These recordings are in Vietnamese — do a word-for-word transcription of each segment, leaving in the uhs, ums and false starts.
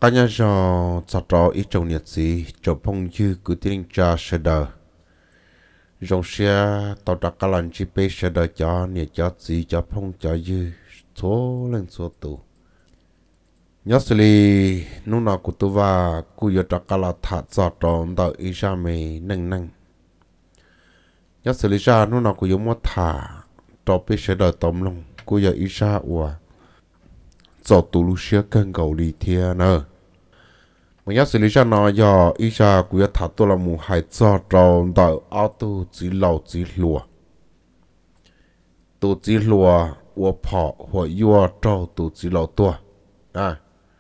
cá nhân cho cho trò ít trong nhiệt gì cho phong dư cứ tin cha sẽ đờ trong xe tàu đặc cá lần chỉ bé sẽ đờ cho nhiệt cho gì cho phong cho dư số lên số tụ nhớ xử lý lúc nào của tôi và cô yêu đặc cá là thả cho tròn đợi ý ra mày nâng nâng nhớ xử lý ra lúc nào của yêu mua thả cho bé sẽ đờ tóm lòng cô yêu ý ra ủa cho tụ lúc xe cân cầu đi thiên nữa mình nhớ xử lý ra nó do ý ra của thả tôi là một hai cho tròn đợi auto chỉ lầu chỉ lùa tụ chỉ lùa ủa bỏ hoặc yêu trâu tụ chỉ lầu tua à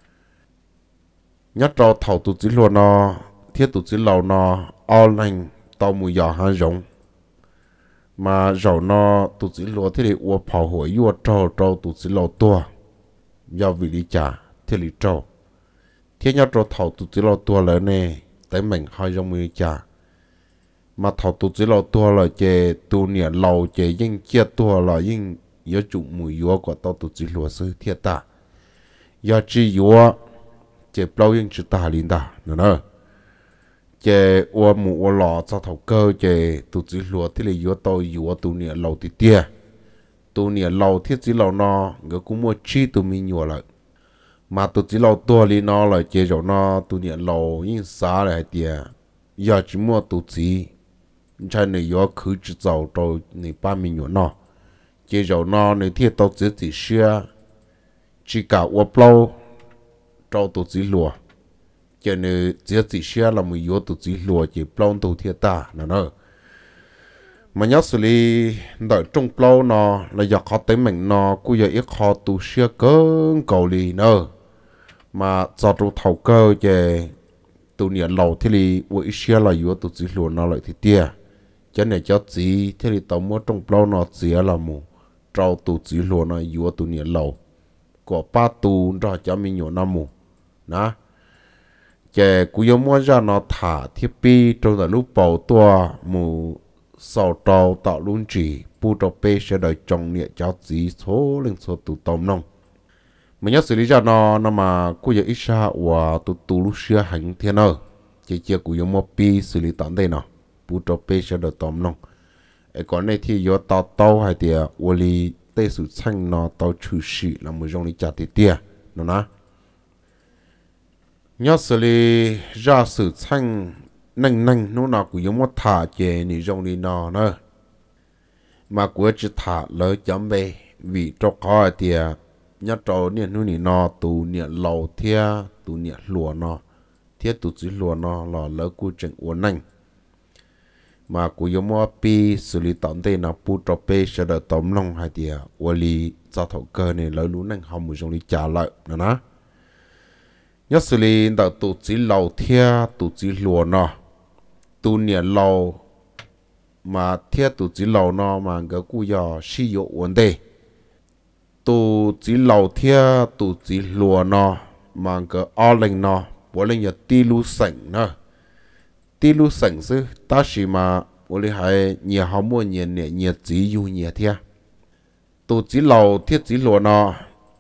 nhớ trâu thầu tụ chỉ lùa nó thiết tụ chỉ lầu nó online tao mùi giò hai giống mà rồi nó tụ chỉ lùa thế thì ủa bỏ hoặc yêu trâu trâu tụ chỉ lầu tua do vị lý trả thế lý trâu thế nhớ trâu thầu tụ chỉ lầu tua lớn nè tới mình hai giống mùi trả mà thầu tụ chỉ lầu tua là chè tụ nhẹ lầu chè nhưng chia tua là nhưng nhớ chủ mùi yếu của tao tụ chỉ lùa sư thiệt ta do chỉ yếu chè bao nhưng chỉ ta linh ta nữa nữa chè ô mù ô lò cho thầu cơ chè tụ chỉ lùa thế là yếu tao yếu tụ nhẹ lầu thì tia tụ nhẹ lầu thiết chỉ lầu nó người cũng mua chi tụ mình nhiều lại mà tụ chỉ lầu tua li nó là chè rồi nó tụ nhẹ lầu nhưng xa lại tia giờ chỉ mua tụ chỉ cho nên yếu cứ chỉ giàu rồi này ba mình nhiều nó chỉ rồi nó này thiết tao chỉ chỉ xưa chỉ cả ô bao trâu tụ chỉ lùa cho nên chỉ chỉ xưa là một yếu tụ chỉ lùa chỉ bao tụ thiết ta nữa nữa mà nhớ xử lý đợi trong bao nó là do khó tới mình nó cũng giờ ít khó tụ xưa cơn cầu lì nữa mà cho tụ thầu cơ về tụ nhiệt lầu thì li với xưa là yếu tụ chỉ lùa nó lại thì tia cho nên cho chỉ thì li tàu mua trong bao nó chỉ là một trâu tụ chỉ lùa nó yếu tụ nhiệt lầu có ba tụ ra cho mình nhiều năm mù nè chè cú yếu mua ra nó thả thiết bị trong là lúc bầu tua mù sau trâu tạo luôn chỉ bu trâu bê sẽ đợi trồng nhiệt cho chỉ số lên số tụ tôm nông mình nhớ xử lý ra nó nó mà cú yếu ít ra và tụ tụ lúc xưa hành thiên ơi chỉ chỉ cú yếu mua pi xử lý tận đây nào bu trâu bê sẽ đợi tôm nông ở còn này thì yếu tàu tàu hay thì ô li tê sự xanh nó tàu trừ sĩ là một trong những trả tiền tiền nó nè nhớ xử lý ra sự xanh nâng nâng nó nào cũng giống một thả chè ní trong đi nó nữa mà của chỉ thả lỡ chấm về vì cho có thì nhớ cho niệm nó ní nó tụ niệm lầu thia tụ niệm lùa nó thiết tụ chỉ lùa nó là lỡ của trận uốn nâng mà cụ yếu mua pi xử lý tận đây là pu trò pe sẽ đợi tóm lòng hai tia wali cho thầu cơ này lấy lú năng hồng một trong lý trả lợi nữa nè nhớ xử lý đợi tụ chỉ lầu thia tụ chỉ lùa nó tụ nhẹ lầu mà thia tụ chỉ lầu nó mà cái cụ yếu sử dụng vấn đề tụ chỉ lầu thia tụ chỉ lùa nó mà cái ao lệnh nó bố lệnh là ti lu sảnh nữa tí lu sẵn sư ta chỉ mà ô li hay nhiều họ mua nhiều nhiều nhiều chỉ yêu nhiều thế tụ chỉ lầu thiết chỉ lúa nó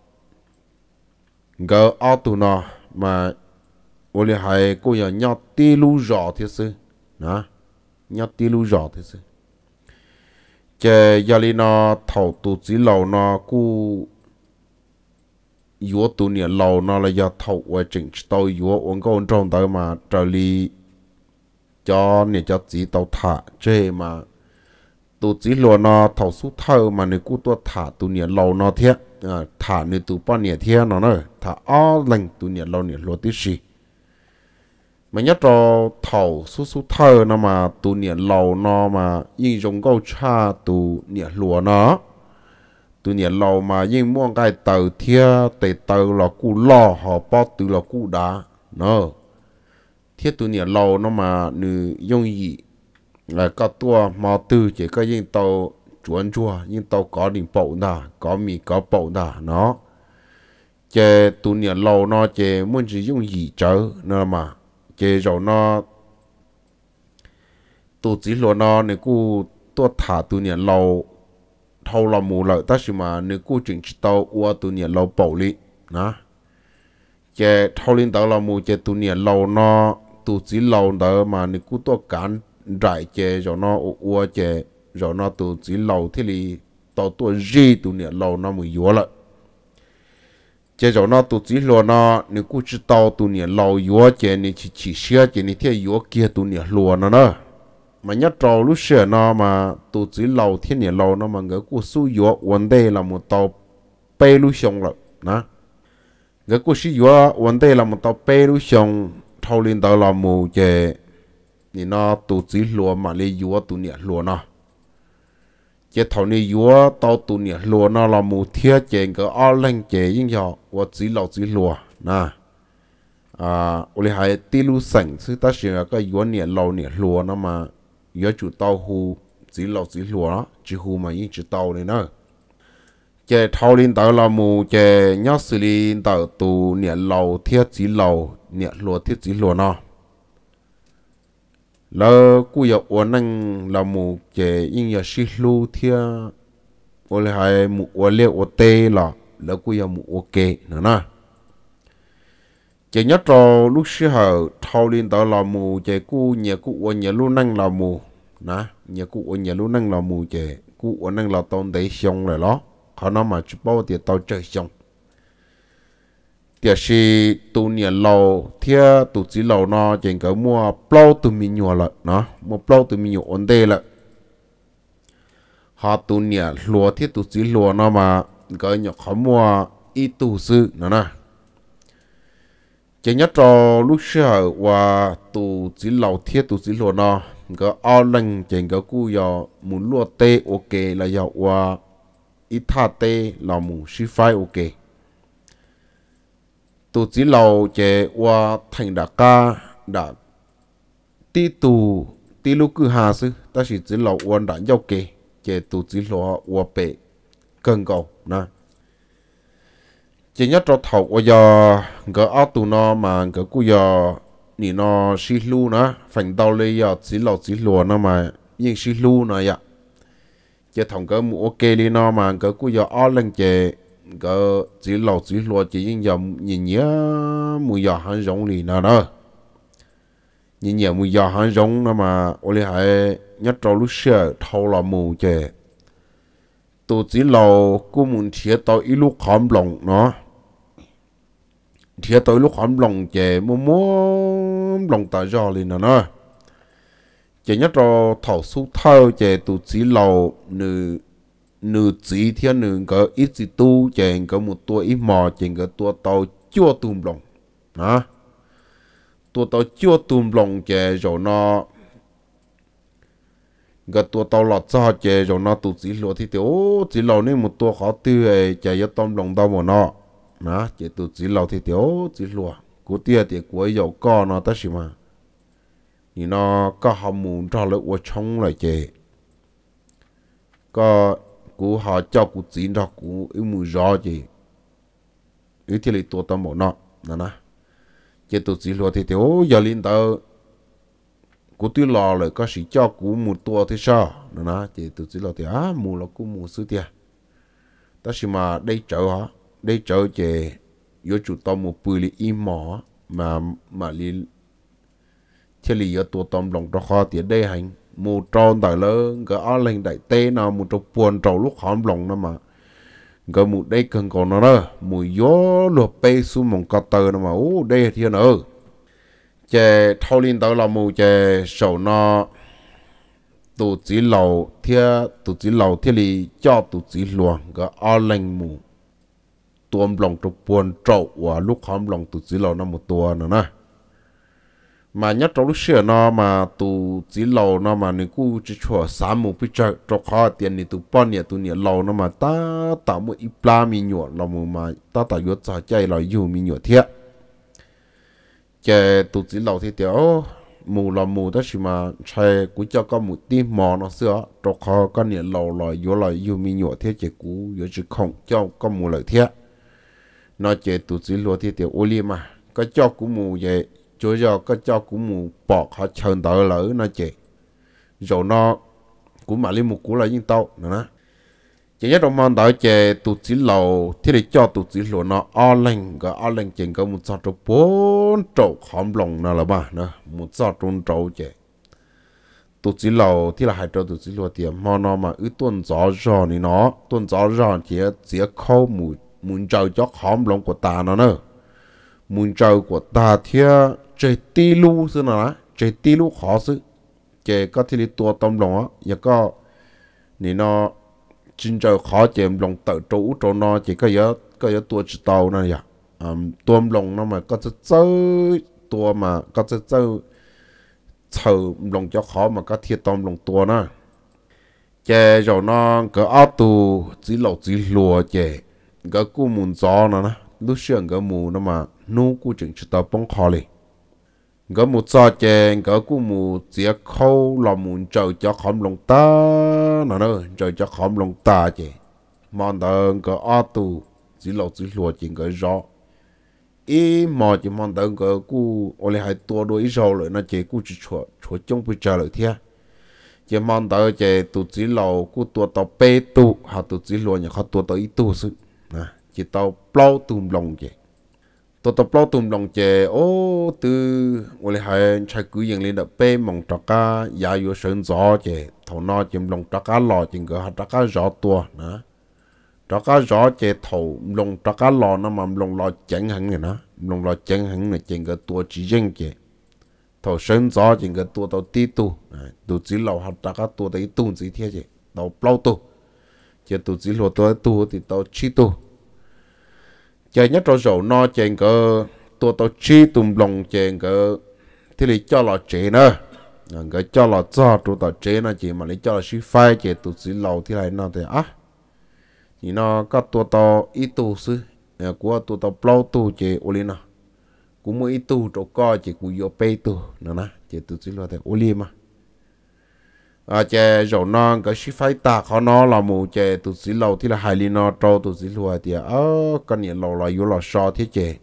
gỡ ao tụ nó mà ô li hay cô giờ nhau tí lu rõ thế sư đó nhau tí lu rõ thế sư chờ giờ li nó thầu tụ chỉ lầu nó cu yếu tụ nhiều lầu nó là giờ thầu qua chỉnh tàu yếu ổn có ổn trong tới mà trở li cho nên cho chỉ tàu thả chê mà tụ chỉ lúa nó thầu số thơ mà nếu cú tua thả tụ nhiệt lâu nó thiết thả nếu tụ bao nhiêu thiết nó nữa thả ó lành tụ nhiệt lâu nhiệt lúa tí gì mà nhớ cho thầu số số thơ nó mà tụ nhiệt lâu nó mà yên dùng câu cha tụ nhiệt lúa nó tụ nhiệt lâu mà yên mua cái tờ thiết tờ tờ là cú lo họ bao từ là cú đá nó thiết tụ nhiệt lâu nó mà nữ dùng gì là có tua mà từ chỉ có những tàu chuẩn chua những tàu có đỉnh bộ nà có mì có bộ nà nó chế tụ nhiệt lâu nó chế muốn chỉ dùng gì chớ nó mà chế rồi nó tụ chỉ luôn nó nếu cô tua thả tụ nhiệt lâu thâu là mù lợi ta chỉ mà nếu cô chỉnh tàu qua tụ nhiệt lâu bộ li nó chế thâu linh đó là mù chế tụ niệm lâu nó tụ chỉ lâu đó mà nếu cứ to cán đại chế rồi nó ua chế rồi nó tụ chỉ lâu thì li tàu tua gì tụ niệm lâu nó mới yếu lại chế rồi nó tụ chỉ lâu nó nếu cứ chỉ tàu tụ niệm lâu yếu chế ni chỉ chỉ xia chế ni theo yếu kia tụ niệm lâu nó nữa mà nhớ trâu lúc xưa nó mà tụ chỉ lâu thiên niệm lâu nó mà người cứ su yếu vấn đề là một tàu bay lúc xong rồi nè cái cuộc sử dụng vấn đề là một tàu bê lưu xong thâu lên tàu là mù chế thì nó tụ chỉ lúa mà lấy lúa tụ nhẹ lúa nó chế thâu này lúa tàu tụ nhẹ lúa nó là mù thiết chế cái ao lên chế những giờ và chỉ lúa chỉ lúa nè à ở đây hay tiêu lưu sành sự ta sử cái lúa nhẹ lúa nhẹ lúa nó mà lúa chủ tàu hu chỉ lúa chỉ lúa nó chỉ hu mà những chủ tàu này nữa chế thâu lên tàu là mù chế nhớ xử lý tàu tụ nhẹ lầu thiết chỉ lầu nhẹ lúa thiết chỉ lúa nó lỡ cú giờ uốn năng là mù chế nhưng giờ xí lu thiết ở lại hay mù uốn lệ uốn tê là lỡ cú giờ mù ok nữa nè chế nhớ trò lúc xưa hở thâu lên tàu là mù chế cú nhẹ cú uốn nhẹ lu năng là mù nè nhẹ cú uốn nhẹ lu năng là mù chế cú uốn năng là tôn để xong rồi đó họ nói mà chỉ bao tiền tao chơi xong tiếc là tụ niệm lâu theo tụ chỉ lâu nó chỉ có mua bao tụ mình nhiều了nó mua bao tụ mình nhiều ổn định了họ tụ niệm lúa theo tụ chỉ lúa nó mà có nhiều họ mua ít tụ sư nữa nè chỉ nhớ cho lúc xưa và tụ chỉ lâu theo tụ chỉ lúa nó có ao lăng chỉ có cú giờ muốn lúa tê ok là giờ và ít thà tê là mù xí phai ok tụ chỉ lâu chế qua thành đã ca đã tí tụ tí lúc cứ hà sư ta chỉ chỉ lâu quan đã giao kê chế tụ chỉ lâu qua bể cần cầu nè chỉ nhớ cho thầu qua giờ cái áo tụ nó mà cái cú giờ nị nó xí lu nè phần đầu lấy giờ chỉ lâu chỉ lùa nó mà nhưng xí lu nè vậy chế thằng cái mũ ok đi nó mà cái cú giờ áo lên chế cái chỉ lâu chỉ lùa chỉ những giờ nhìn nhớ mùi giờ hắn giống lì nào đó nhìn nhớ mùi giờ hắn giống nó mà ô li hay nhất trâu lúc xưa thâu là mù chế tụ chỉ lâu cú muốn thiệt tao ít lúc khom lòng nó thiệt tao lúc khom lòng chế mua mua lòng ta do lì nào đó chỉ nhất trâu thầu số thâu chế tụ chỉ lâu nữ nữ chỉ thiên nữ có ít chỉ tu chèn có một tua ít mò chèn có tua tàu chưa tùm lòng đó tua tàu chưa tùm lòng chè rồi nó cái tua tàu lọt ra chè rồi nó tụ chỉ lọt thì tiểu chỉ lọt nên một tua khó tiêu ấy chè cho tôm lòng đâu mà nó đó chè tụ chỉ lọt thì tiểu chỉ lọt cú tia thì cú ấy giàu co nó tất mà thì nó có hầm mùn cho lợi của trong lại chè có cú họ cho cú chín ra cú ít mùi gió gì ít thì lấy tua tao một nọ nè nè chỉ tụi chỉ lo thì thiếu giờ linh tao cú tuy lo rồi có sĩ cho cú một tua thì sao nè nè chỉ tụi chỉ lo thì á mù là cú mù sư tia ta chỉ mà đây chợ hả đây chợ chỉ vô chủ tao một bưởi li im mỏ mà mà li thì li ở tua tôm lòng cho kho thì đây hành một tròn đại lớn cái áo lên đại tê nào một trâu buồn trâu lúc hóm lòng nó mà cái một đây cần còn nó đó mùi gió lụp bê xuống một cọt tờ nó mà ô đây thì nữa chè thâu lên tới là mùi chè sầu nó tụ chỉ lầu thia tụ chỉ lầu thia li cho tụ chỉ luồng cái áo lên mù tuom lòng trâu buồn trâu và lúc hóm lòng tụ chỉ lầu nó một tua nữa nè mà nhất trong lúc xưa nó mà tụ chỉ lâu nó mà nếu cứ chỉ cho sắm một cái chỗ cho khó tiền thì tụ bao nhiêu tụ nhiều lâu nó mà ta tạo một ít pla mi nhọ là một mà ta tạo yếu cho chạy là yêu mi nhọ thiệt cái tụ chỉ lâu thì tiểu mù là mù đó chỉ mà chạy cũng cho có một tí mò nó xưa cho khó có nhiều lâu là yếu là yêu mi nhọ thiệt chỉ cú yếu chỉ không cho có mù lợi thiệt nó chỉ tụ chỉ lâu thì tiểu ô li mà cái cho cú mù vậy cho giờ cái cho cũng mù bọt họ chờn tờ lỡ nó chị rồi nó cũng mà lên một cú là những tàu nữa nè chỉ nhất trong mong đợi chế tụ chỉ lầu thì để cho tụ chỉ lầu nó ao lên cái ao lên chừng có một sao trong bốn trâu khom lồng nào là ba nữa một sao trong trâu chế tụ chỉ lầu thì là hai trâu tụ chỉ lầu tiền mà nó mà ứ tuần gió gió này nó tuần gió gió chỉ chỉ khâu mù muốn trâu cho khom lồng của ta nó nữa muốn trâu của ta thì chế ti lu xưa nào chế ti lu khó xứ chế có thì tua tôm lồng á và có này nó chính giờ khó chém lòng tự chủ cho nó chỉ có nhớ có nhớ tua chỉ tàu này vậy um, tôm lòng nó mà có sẽ chơi tua mà có sẽ chơi chờ lòng cho khó mà có thiệt tôm lòng tua nó chè rồi nó cái áo tù chỉ lẩu chỉ lùa chè cái cú muốn gió nó nè lúc xưa cái mù nó mà nu cú chừng chỉ tao bông khó liền cái một giờ chè cái cú mù chỉ khâu là muốn chờ cho khóm lòng ta nó nữa chờ cho khóm lòng ta chè mòn đợn cái áo tù chỉ lẩu chỉ lùa chỉ cái gió ý mà chỉ mòn đợn cái cú ở lại hai tua đôi rồi rồi nó chè cú chỉ chuột chuột trong bây giờ lại thế chỉ mong đợi chỉ tụ chỉ lầu của tụ tàu bê tụ hoặc tụ chỉ lùa nhà họ tụ tàu ít tụ sự nè chỉ tàu plau tùm lòng chỉ tụ tàu plau tùm lòng chỉ ô từ我哋係才舉行lên được bê mong trắc cá giá yếu sơn gió chỉ thầu nó chỉ lòng trắc cá lò chỉ cái trắc cá gió tua nè trắc cá gió chỉ thầu lòng trắc cá lò nó mà lòng lò chẳng hẳn này nè lòng lò chẳng hẳn này chỉ cái tua chỉ riêng chỉ thầu sơn gió chỉ cái tua tàu tí tu tụ chỉ lầu học tất cả tua đấy tu gì thế chứ tàu plau tu chỉ tụ chỉ lầu tua tu thì tàu chi tu chỉ nhất trong số nó trên cái tua tàu chi tùm lòng trên cái thì lấy cho là chế nữa cái cho là cho tụ tàu chế nó chỉ mà lấy cho là suy phai chỉ tụ chỉ lầu thì lại nó thì á thì nó có tua tàu ít tu sư của tua tàu plau tu chỉ uli nó cũng mỗi ít tu chỗ co chỉ cũng vô pay tu nữa nè chỉ tụ chỉ lầu thì uli mà à chè rồi nó cái ship phải ta khó nó là mù chè tụt xí lâu thì là hai li nó trâu tụt xí lùa thì ơ con nhện lâu là yếu là so thế chè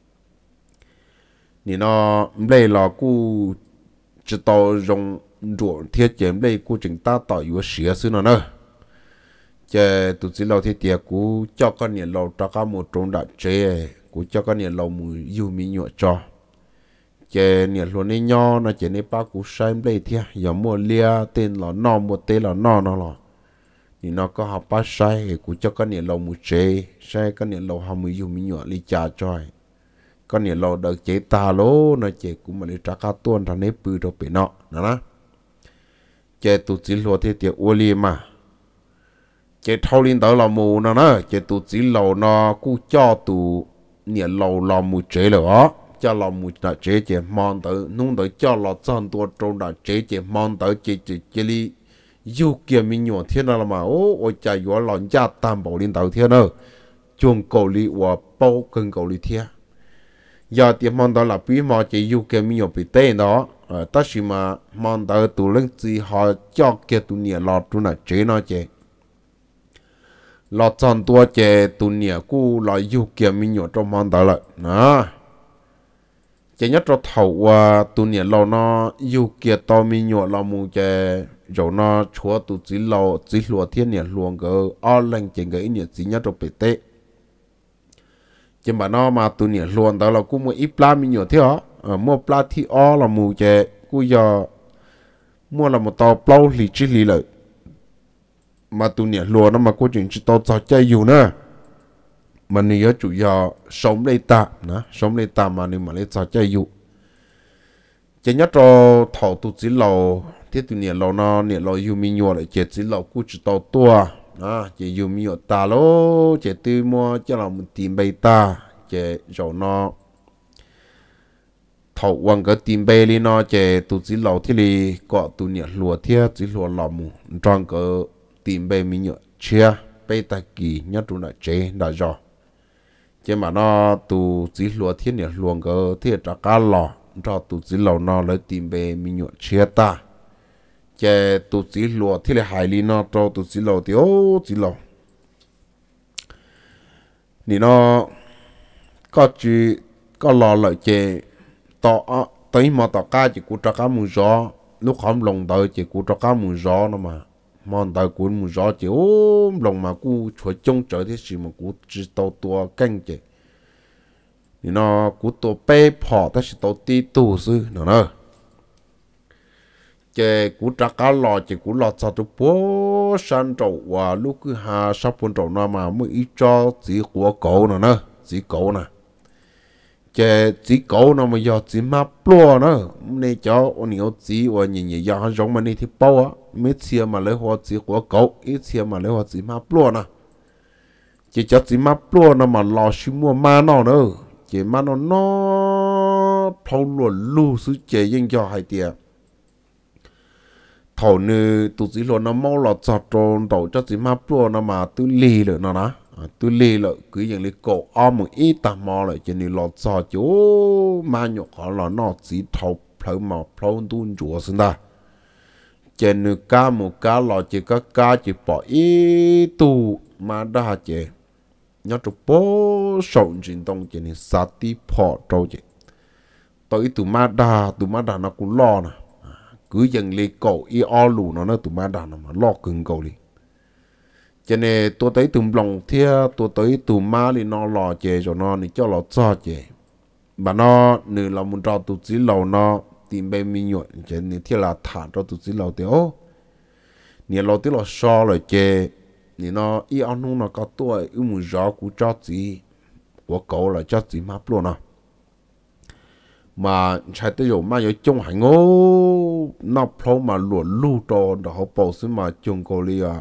thì nó đây là cu chỉ tàu rong ruộng thiết chè đây cu chừng ta tàu yếu sửa xứ nó nữa chè tụt xí lâu thế thì cu cho con nhện lâu cho cả một trong đại chè cu cho con nhện lâu mù yêu mi nhọ cho chè nhiệt luôn này nho nó chè này ba cú sai đây thia giờ mua lia tên là no mua tên là no nó là thì nó có học ba sai cú cho con nhiệt lầu một chè sai con nhiệt lầu hai mươi dùng mi nhọ li trà choi con nhiệt lầu được chế ta lố nó chè cú mà li trà cá tuôn thằng này bự đâu bị nọ nó đó chè tụt chỉ lùa thế tiệt ô li mà chè thâu lên tới là mù nó đó chè tụt chỉ lầu nó cú cho tụ nhiệt lầu là một chè rồi cho là một là chế chế mong tới nung tới cho là chân tua trong là chế chế mong tới chế chế chế li yêu kia mình nhọ thiên là mà ô ôi chạy vô lòn gia tam bảo liên đầu thiên nữa chuông cầu li và bao cân cầu li thiên giờ tiệm mong tới là bí mà chế yêu kia mình nhọ bị tên đó ta chỉ mà mong tới tụ lên gì họ cho kia tụ nhẹ lọt trong là chế nó chế lọt chân tua chế tụ nhẹ cú là yêu kia mình nhọ trong mong tới lại nè chỉ nhất cho thầu và tụ nhẹ lâu nó yêu kia to mi nhọ lâu mù chè rồi nó chúa tụ chỉ lâu chỉ lúa thiên nhẹ luồng cái ở lên trên cái nhẹ chỉ nhất cho bể tệ chỉ mà nó mà tụ nhẹ luồng đó là cũng mua ít pla mi nhọ thế hả mua pla thì ở là mù chè cú giờ mua là một tàu plau lì chỉ lì lợi mà tụ nhẹ luồng nó mà có chuyện chỉ tàu cho chơi dù nữa mà nếu chủ yếu sống lấy tạm nè sống lấy tạm mà nếu mà lấy sao chơi dụ chỉ nhất cho thầu tụ chỉ lầu thiết tụ nhiệt lầu nó nhiệt lầu yêu mi nhọ lại chỉ chỉ lầu cú chỉ tàu tua à chỉ yêu mi nhọ ta lô chỉ từ mua cho là một tiền bay ta chỉ rồi nó thầu quăng cái tiền bay đi nó chỉ tụ chỉ lầu thì li có tụ nhiệt lùa thiết chỉ lùa lò mù trong cái tiền bay mi nhọ chia bay ta kỳ nhất trong là chế đã rồi chứ mà nó tụ chỉ lúa thiên nhật luồng cái thiên trả cá lò cho tụ chỉ lò nó lấy tìm về mình nhọ chia ta chứ tụ chỉ lúa thiên là hải lý nó cho tụ chỉ lò thì ô chỉ lò thì nó có chỉ có lò lợi chứ tọ tới mà tọ cá chỉ cú trả cá mùi gió lúc không lòng đời chỉ cú trả cá mùi gió nó mà mòn tàu cuốn một gió chỉ ôm lòng mà cú chúa trông trở thế gì mà cú chỉ tàu tua canh chứ thì nó cú tua bê phò ta chỉ tàu tí tu sư nó nữa chứ cú trắc cá lò chứ cú lò sao tụ bố san trầu và lúc cứ hà sắp bốn trầu nó mà mới ít cho chỉ của cậu nó nữa chỉ cậu nè chứ chỉ cậu nó mà giờ chỉ mà plua nữa nên cho ông nhiều chỉ và nhìn nhìn giờ giống mà này thì bao á mấy chia mà lấy hoa chỉ của cậu ít chia mà lấy hoa chỉ mà plua nè chỉ cho chỉ mà plua nó mà lò xí mua mà nó nữa chỉ mà nó nó thâu luồn lu sự chế yên cho hai tiệt thầu như tụi chỉ luồn nó mau lọt chọt tròn đầu cho chỉ mà plua nó mà tôi lì rồi nó đó tôi lì lại cứอย่างนี้cổ om một ít tạm mò lại cho nên lọt chọt chỗ mà nhọc họ là nó chỉ thầu phơi mà phơi tuôn chúa xin ta cho nên cá một cá lọt chỉ có cá chỉ bỏ ít tu mà đã chế nhớ chụp bố sầu trình đông cho nên sát tí phò trâu chế tới tụi mà đã tụi mà đã nó cũng lo nè cứอย่างนี้cổ y o lù nó nó tụi mà đã nó mà lo cứng cổ đi cho nên tôi thấy tụm lòng thia tôi thấy tụm má thì nó lò chè cho nó thì cho nó cho chè mà nó nửa là muốn cho tụi chỉ lầu nó tìm bên mình nhuận cho nên thia là thả cho tụi chỉ lầu thì ô nửa lầu thì là so rồi chè nửa nó y ăn không nó có tuổi ưu muốn gió của cho chỉ của cậu là cho chỉ map luôn à mà chạy tới rồi mà有中hành ô nó pro mà luồn lưu cho đó họ bảo xin mà chung cô li à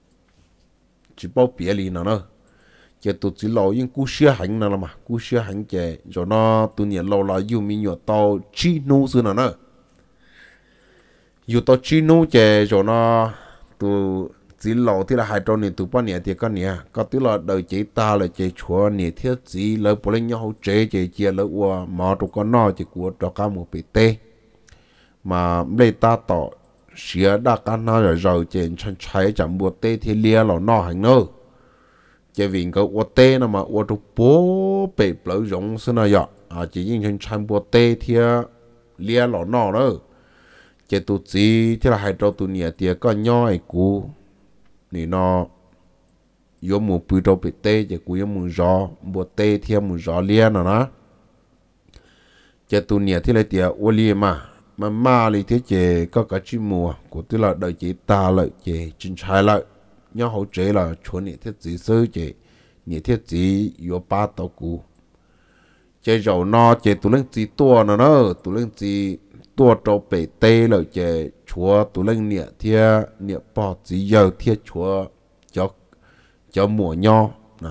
chỉ bao bia lì nó nữa chỉ tụi chỉ lâu nhưng cú xưa hành nó mà cú xưa hành chỉ rồi nó tụi nhiều lâu là yêu mình nhiều tao chi nu xưa nó nữa yêu tao chi nu chỉ rồi nó tụi chỉ lâu thì là hai trâu này tụi bao nhiêu thì cái này có tức là đời chỉ ta là chỉ chúa này thiết chỉ là bố lên nhau chế chỉ chia là qua mà tụi con nó chỉ của cho cả một bị tê mà đây ta tỏ xía đã cả nó rồi rồi trên chân trái chẳng bùa tê thì lia lò nó hành nữa chỉ vì cái ô tê nó mà ô tô bố bị lỡ giống xưa này ạ à chỉ những chân trái bùa tê thì lia lò nó nữa chỉ tụi gì thì là hai trâu tụi nhẹ thì có nhoi cũ thì nó yếu một bữa trâu bị tê chỉ cũ yếu một gió bùa tê thì một gió lia nó đó chỉ tụi nhẹ thì là tiệt ô lia mà mà mà lý thế chế có cả chim mùa của tức là đời chế ta lợi chế chính trái lợi nhau hậu chế là chuẩn nhị thiết gì sơ chế nhị thiết gì yếu ba tàu cũ chế dầu no chế tụ lưng gì tua nó nó tụ lưng gì tua trâu bể tê lợi chế chúa tụ lưng nhị thiết nhị bỏ gì giờ thiết chúa cho cho mùa nho nè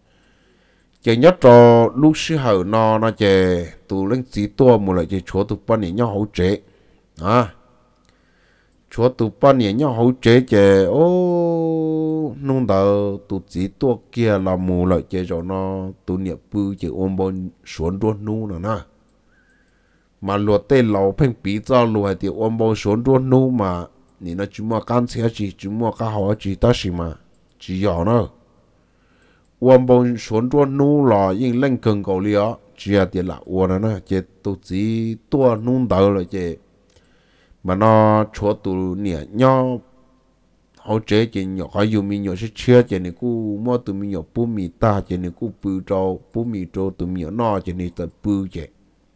chế nhất cho lúc xưa hậu nó nó chế tụ lên chỉ tua một lại chế chúa tụ bao nhiêu nhau hậu chế à chúa tụ bao nhiêu nhau hậu chế chế ô nung đầu tụ chỉ tua kia là một lại chế cho nó tụ niệm bự chế ôm bon xuống đuôn nu nữa nè mà luật tê lâu phèn bí cho luật thì ôm bon xuống đuôn nu mà你那只么干车只只么干好只但是嘛只要呢我们选择努了，因人更高了，只要的啦，我呢呢，这都只多弄到了这，mà nó chỗ tụ nhẹ nhau, họ chế chỉ nhỏ họ dùng mình nhỏ sẽ chia chỉ này cú mua tụ mình nhỏ bù mì ta chỉ này cú bù trâu bù mì trâu tụ mình nhỏ nó chỉ này tụ bù chỉ,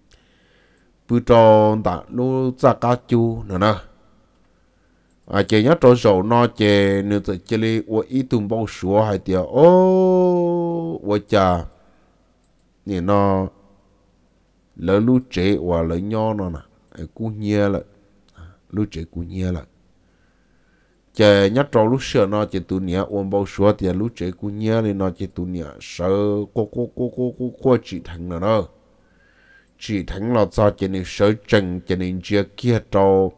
bù trâu ta lu ra cá chu nè nè. À chị nhớ trâu sầu nó chị nếu tự chị li ở ít tùng bao số hay tiệt ô ở cha nè nó lỡ lú chế và lỡ nho nó nè cú nhia lại lú chế cú nhia lại chị nhớ trâu lú sữa nó chị tụi nhia ôm bao số tiệt lú chế cú nhia thì nó chị tụi nhia sợ cô cô cô cô cô cô chị thằng nào đó chị thằng là sao chị này sợ chừng chị này chia kia trâu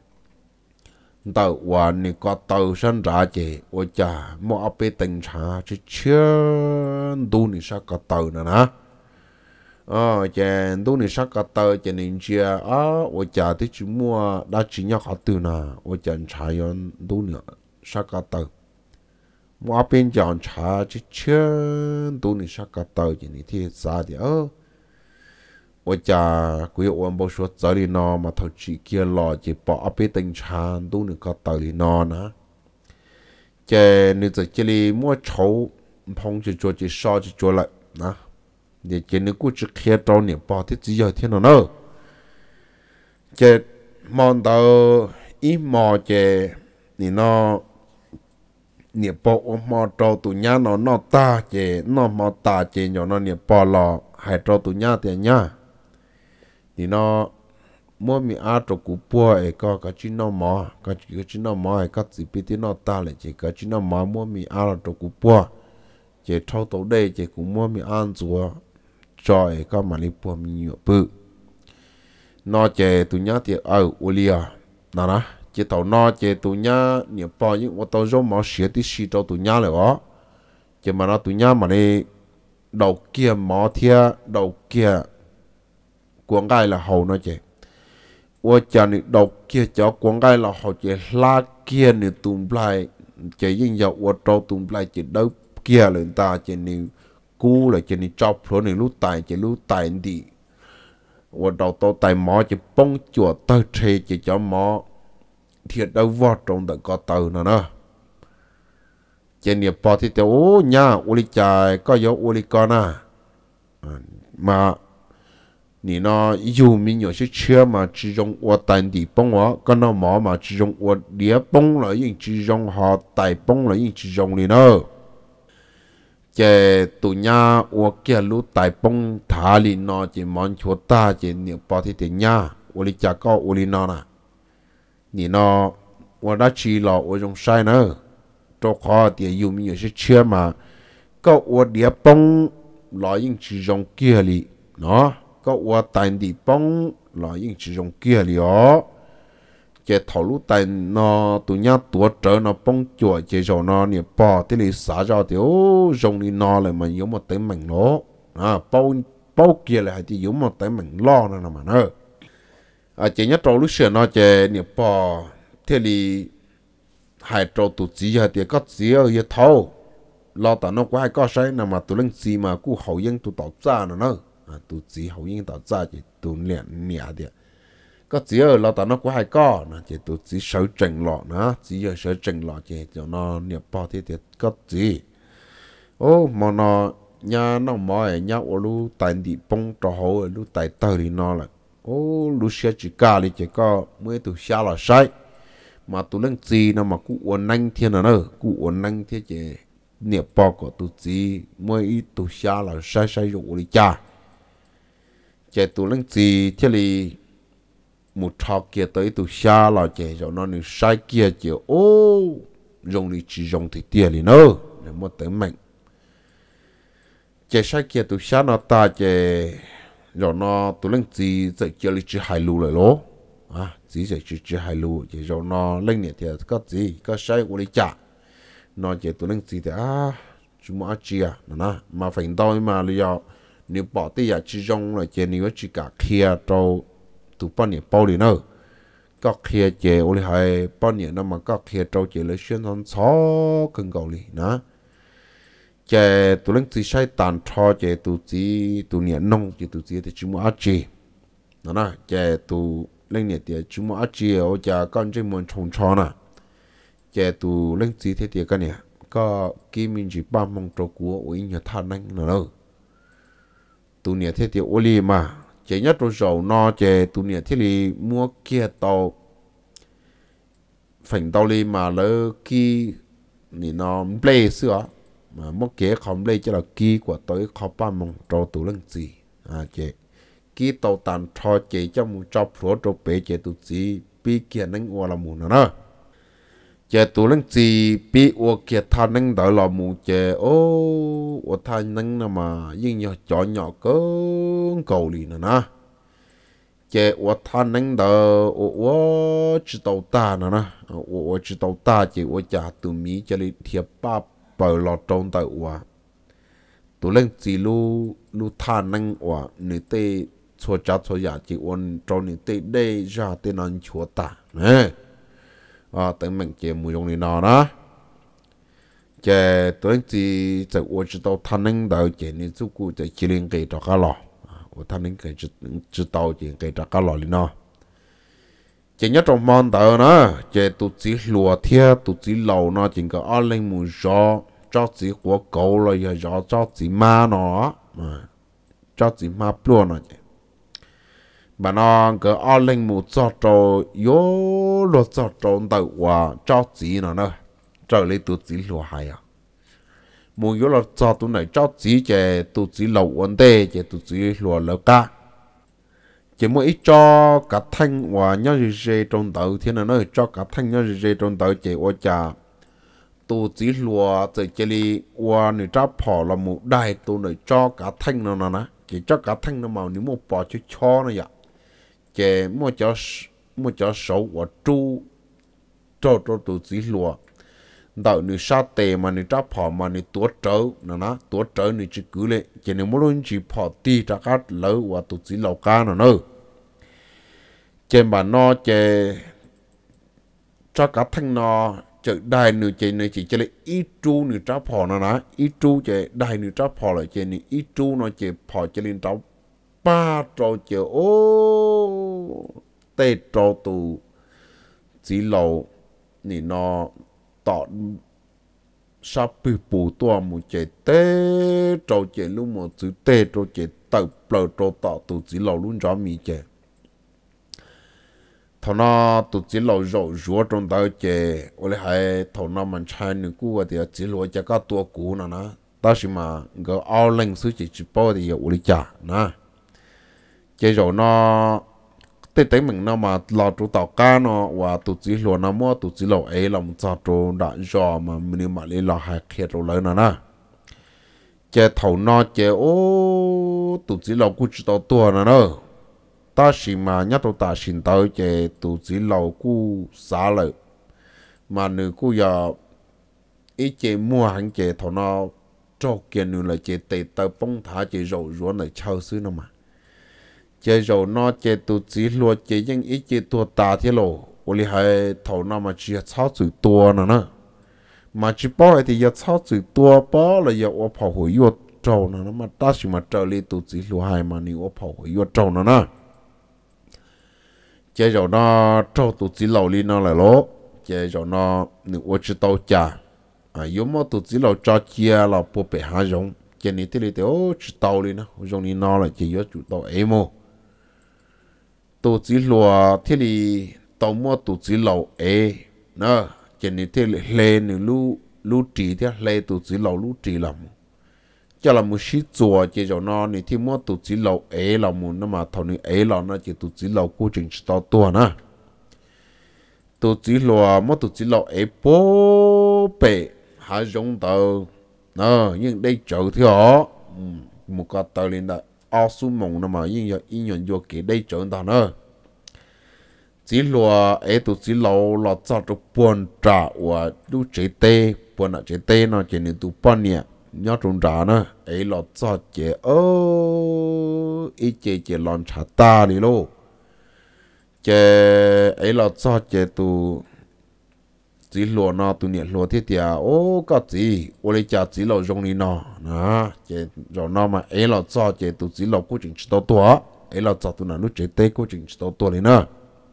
tàu hoàn này có tàu sinh ra chị ôi chà mua áp bê tình trả chứ chưa tu này sao có tàu nữa nè ờ chè tu này sao có tàu chè nên chia á ôi chà thì chỉ mua đã chỉ nhắc họ từ nè ôi chà trả yon tu này sao có tàu mua áp bên chọn trả chứ chưa tu này sao có tàu chè này thì sao thì ơ ôi chà quý ông bảo số giờ đi nó mà thầu chỉ kia lò chỉ bỏ áp tình tràn tu nữa có tờ đi nó nè chế nếu giờ chế li mua chấu phong chỉ cho chỉ so chỉ cho lại nè để chế nếu cứ chỉ kia trâu niệm bỏ thì chỉ giờ thế nào nữa chế mòn tàu ít mò chế thì nó niệm bỏ mò trâu tụ nhá nó nó ta chế nó mò ta chế nhỏ nó niệm bỏ lò hai trâu tụ nhá thì nhá thì nó mua mi ăn trâu củ bò ấy có cái chuyện nó mò cái cái chuyện nó mò ấy có gì biết thì nó ta lại chỉ cái chuyện nó mò mua mi ăn trâu củ bò chế thâu tàu đây chế cũng mua mi ăn chúa cho ấy có mà đi bò mi nhiều bự nó chế tụ nhá thì ở Ulia nè nè chế tàu nó chế tụ nhá nhiều bò những ô tô giống mò xía tí xí cho tụ nhá lại đó chế mà nó tụ nhá mà đi đầu kia mò thia đầu kia quảng gai là hầu nó chế ô chả nị đầu kia cho quảng gai là hầu chế la kia nị tụm lại chế những dạo ô tô tụm lại chế đâu kia lên ta chế nị cú là chế nị chọc rồi nị lúc tài chế lúc tài đi ô đầu tô tài mò chế bông chùa tơ trê chế cho mò thiệt đâu vọt trong tận có tàu nữa nè trên nghiệp bỏ thì tiêu ô nha ô li chạy có yếu ô li con à mà nị nó dù mình nhiều sự chưa mà chỉ dùng ô tài đi bông á con nó mỏ mà chỉ dùng ô đĩa bông là những chỉ dùng họ tài bông là những chỉ dùng đi nữa chế tụ nha ô kia lú tài bông thả li nó chỉ món chúa ta chỉ nghiệp bỏ thì tiêu nha ô li chạy có ô li nó nè nị nó我那去了我用晒呢，做好点有没有些缺嘛？个我连帮老人之中给里，喏，个我单地帮老人之中给里哦，这头路单那都伢多着那帮做这种那你包这里啥着的哦，用你拿来嘛有么得名咯啊，包包给来还得有么得名咯那嘛呢？啊，这伢走路时那这你包。thế thì hai trâu tụt chỉ là thì có chỉ ở cái thâu lo tao nó có hai có sai nào mà tụi lên gì mà cứ hậu yên tụi tao ra nữa à tụi chỉ hậu yên tao ra thì tụi liền nhẹ đi có chỉ ở lo tao nó có hai có nè thì tụi chỉ sợ chừng lọ nữa chỉ ở sợ chừng lọ thì cho nó nhẹ bao thì thì có gì ô mà nó nhà nó mỏi nhà ô lu tại đi bông trò hậu lu tại tao thì nó là ô lu xe chỉ cả thì chỉ có mới tụi xa là sai mà tụi lên gì nó mà cụ uốn nanh thiên là nữa cụ uốn nanh thế chứ niệm bao của tụi gì mới ít tụi xa là sai sai rồi đi cha chứ tụi lên gì thế thì một thao kia tới tụi xa là chứ rồi nó được sai kia chứ ô dùng đi chỉ dùng thì tiền thì nữa để một tới mạnh chứ sai kia tụi xa nó ta chứ rồi nó tụi lên gì giờ kia đi chỉ hai lù lại lố à chỉ sẽ chỉ chỉ hai lúa chỉ rồi nó lên nhẹ thì có gì có sai của đi chả nó chỉ tụi lên gì thì à chúng mà chỉ à nè mà phải đau mà bây giờ nếu bỏ đi à chỉ dùng là chỉ nếu chỉ cả kia trâu tụi bao nhiêu bao đi nữa có kia chỉ ô li hai bao nhiêu nó mà có kia trâu chỉ lấy xuyên thon xó cần cầu đi nè chỉ tụi lên gì sai tàn thọ chỉ tụi gì tụi nhẹ nông chỉ tụi gì thì chúng mà chỉ nè chỉ tụi lên nhật thì chúng mà chỉ ở nhà con trên môn trồng trò nè, chế tụ lên gì thế thì cái này có kim mình chỉ ba mong trâu của ở nhà than anh nữa đâu, tụ nhật thế thì oli mà chế nhất rồi giàu no chế tụ nhật thế thì mua kia tàu, phèn tàu li mà lỡ kia, ni nó play xưa mà mua kia không play cho là kia của tới không ba mong trâu tụ lên gì à chế khi tàu tàn thọ chế cho một chọc phổ trộn bể chế tụ chỉ bị kia nâng qua là mù nữa chế tụ nâng chỉ bị qua kia than nâng đợi là mù chế ô ô than nâng là mà nhưng nhỏ chọ nhỏ cơ cầu lì nữa chế ô than nâng đợi ô ô chỉ tàu ta nữa ô ô chỉ tàu ta chế ô chả tụ mỹ chế li thiệp ba bờ lọt trong tại ô tụ nâng chỉ lu lu than nâng ô nữ tê cho cha cho ya chỉ ôn cho nên tê đây ra tê nan chúa ta nè à tới mình chơi mùi dùng này nọ đó chơi tới chỉ chỉ ôn chỉ tao thanh ninh đầu chơi nên chú cụ chơi chỉ liên cái cho cá lò ôn thanh ninh cái chỉ chỉ tao chơi cái cho cá lò đi nọ chỉ nhớ trong mòn tờ nó chỉ tụ chỉ lùa thiê tụ chỉ lầu nó chỉ có ở lên mù gió cho chỉ của cậu rồi giờ gió cho chỉ ma nó mà cho chỉ ma plua nó chứ bà nó có ở lên mù cho trâu yếu lo cho trâu tàu và cho chỉ nó nữa trở lại tụ chỉ lùa hay à mù yếu lo cho tụ này cho chỉ chỉ tụ chỉ lầu vấn đề chỉ tụ chỉ lùa lỡ cả chỉ mỗi ít cho cả thanh và nhau gì gì trong tàu thì nó nói cho cả thanh nhau gì gì trong tàu chỉ ở nhà tu chỉ lùa từ chỉ li và người ta bỏ là một đại tu này cho cả thanh nó nó nè chỉ cho cả thanh nó màu nếu một bỏ cho cho nó vậy chỉ mua cho mua cho sấu và tru cho cho tu chỉ lùa đạo người sa tề mà người ta bỏ mà người tua trở nó nè tua trở người chỉ cứ lên chỉ nếu muốn luôn chỉ bỏ ti ra cát lỡ và tu chỉ lầu cá nó nữa trên bàn nó chè cho cả thanh nó chợ đài nửa chè này chỉ chè lại ít tru nửa tráp phò nó nè ít tru chè đài nửa tráp phò lại chè này ít tru nó chè phò chè lên trâu ba trâu chè ô tê trâu tù chỉ lầu nè nó tọt sắp bị bù tua một chè tê trâu chè luôn một chữ tê trâu chè tập bờ trâu tọt tù chỉ lầu luôn cho mì chè thằng nó tụi chỉ lâu rồi rùa trong đó chè, ở đây hay thằng nó mình chơi những cú thì chỉ lo cho các tua cũ nè nè, đó là mà cái ao lên suy chỉ chỉ bao thì ở đây chả nè, chè rồi nó tết tết mình nó mà lo trụ tàu cá nó và tụi chỉ lo nó mua tụi chỉ lo ấy làm sao trụ đã rõ mà mình mà lấy lo hay kia rồi lấy nè nè, chè thằng nó chè ô tụi chỉ lo cú chỉ tàu tua nè nè ta chỉ mà nhắc tôi ta xin tới chế tụ chỉ lâu cú xả lợi mà nữ cú giờ ít chế mua hàng chế thằng nó cho kia nữ là chế tệ tờ bông thả chế rầu ruộng này chơi xứ nó mà chế rầu nó chế tụ chỉ luôn chế nhưng ít chế tua ta thế lộ ô li hay thằng nó mà chỉ sáu chữ tua nữa nè mà chỉ bao thì giờ sáu chữ tua bao là giờ ô跑回又trâu nữa mà ta chỉ mà trở lại tụ chỉ luôn hay mà nữ ô跑回又trâu nữa nè chế rồi nó trâu tụt chỉ lâu đi nó lại lố chế rồi nó nếu ở chỉ tàu chả à yếu mà tụt chỉ lâu cho chia là bộ bể hai giống chế này thì thì ô chỉ tàu đi nó giống đi nó là chỉ yếu chủ tàu ấy mô tụt chỉ lùa thì thì tàu mua tụt chỉ lâu ấy nó chế này thì lên nếu lu lu trì thì lên tụt chỉ lâu lu trì lắm cho là một sĩ chùa chỉ cho nó này thì mua tụ chỉ lâu ấy là một nó mà thầu này ấy là nó chỉ tụ chỉ lâu cố trình to tua nè tụ chỉ lâu mua tụ chỉ lâu ấy bố bể hai giống tờ nó nhưng đây chợ thì họ một cái tờ lên đó ao su mông nó mà nhưng giờ in nhận vô cái đây chợ tờ nữa chỉ lâu ấy tụ chỉ lâu là cho tụ buồn trả và lúc chế tê buồn là chế tê nó chỉ nên tụ buồn nhẹ nhớ trong trà nữa ấy là cho chế ô ít chế chế làm trà ta đi lô chế ấy là cho chế tu chỉ lúa nó tu nhiệt lúa thiết tiệt ô có gì ô lấy trà chỉ lúa dùng đi nó nè chế rồi nó mà ấy là cho chế tu chỉ lúa cố trình to to ấy là cho tu nào nó chế tê cố trình to to đi nữa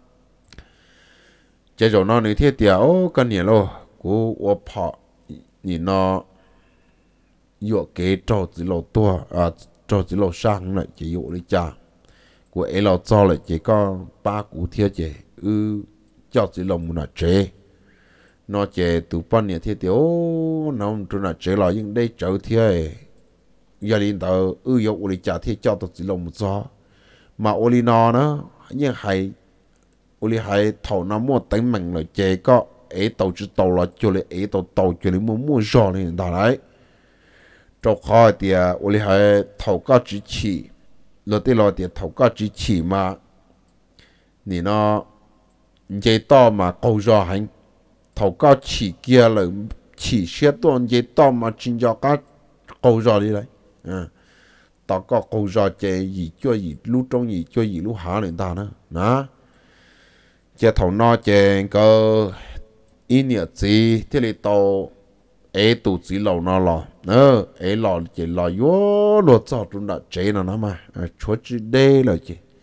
chế rồi nó này thiết tiệt ô cái nhiệt lô cố ô phọ nhìn nó dụ kế trò chỉ lộ tua à trò chỉ lộ sang lại chỉ dụ đi cha của ấy là cho lại chỉ có ba cú thiệt chỉ ư cho chỉ lộ một là chế nó chế từ bao nhiêu thiệt tiểu nó trong là chế là những đây trở thiệt gia đình tao ư dụ đi cha thiệt cho tao chỉ lộ một gió mà oli nó nó nhưng hay oli hay thầu nó mua tính mình là chế có ấy tàu chỉ tàu là cho lại ấy tàu tàu cho lại mua mua gió này đó đấy trong kho thì ô li hay thầu cao chỉ chỉ rồi tới rồi thì thầu cao chỉ chỉ mà nè nó dây to mà câu rõ hành thầu cao chỉ kia là chỉ xe tuần dây to mà chính cho các câu rõ đi đấy à tao có câu rõ chơi gì cho gì lúc trong gì cho gì lúc hạ lên ta nữa nè chơi thầu nó chơi có ý nghĩa gì thế thì tao ấy tụ chỉ lâu nó lò nữa ấy lò chỉ lò yếu lò cho chúng ta chế nó nó mà chúa chỉ đây là chỉ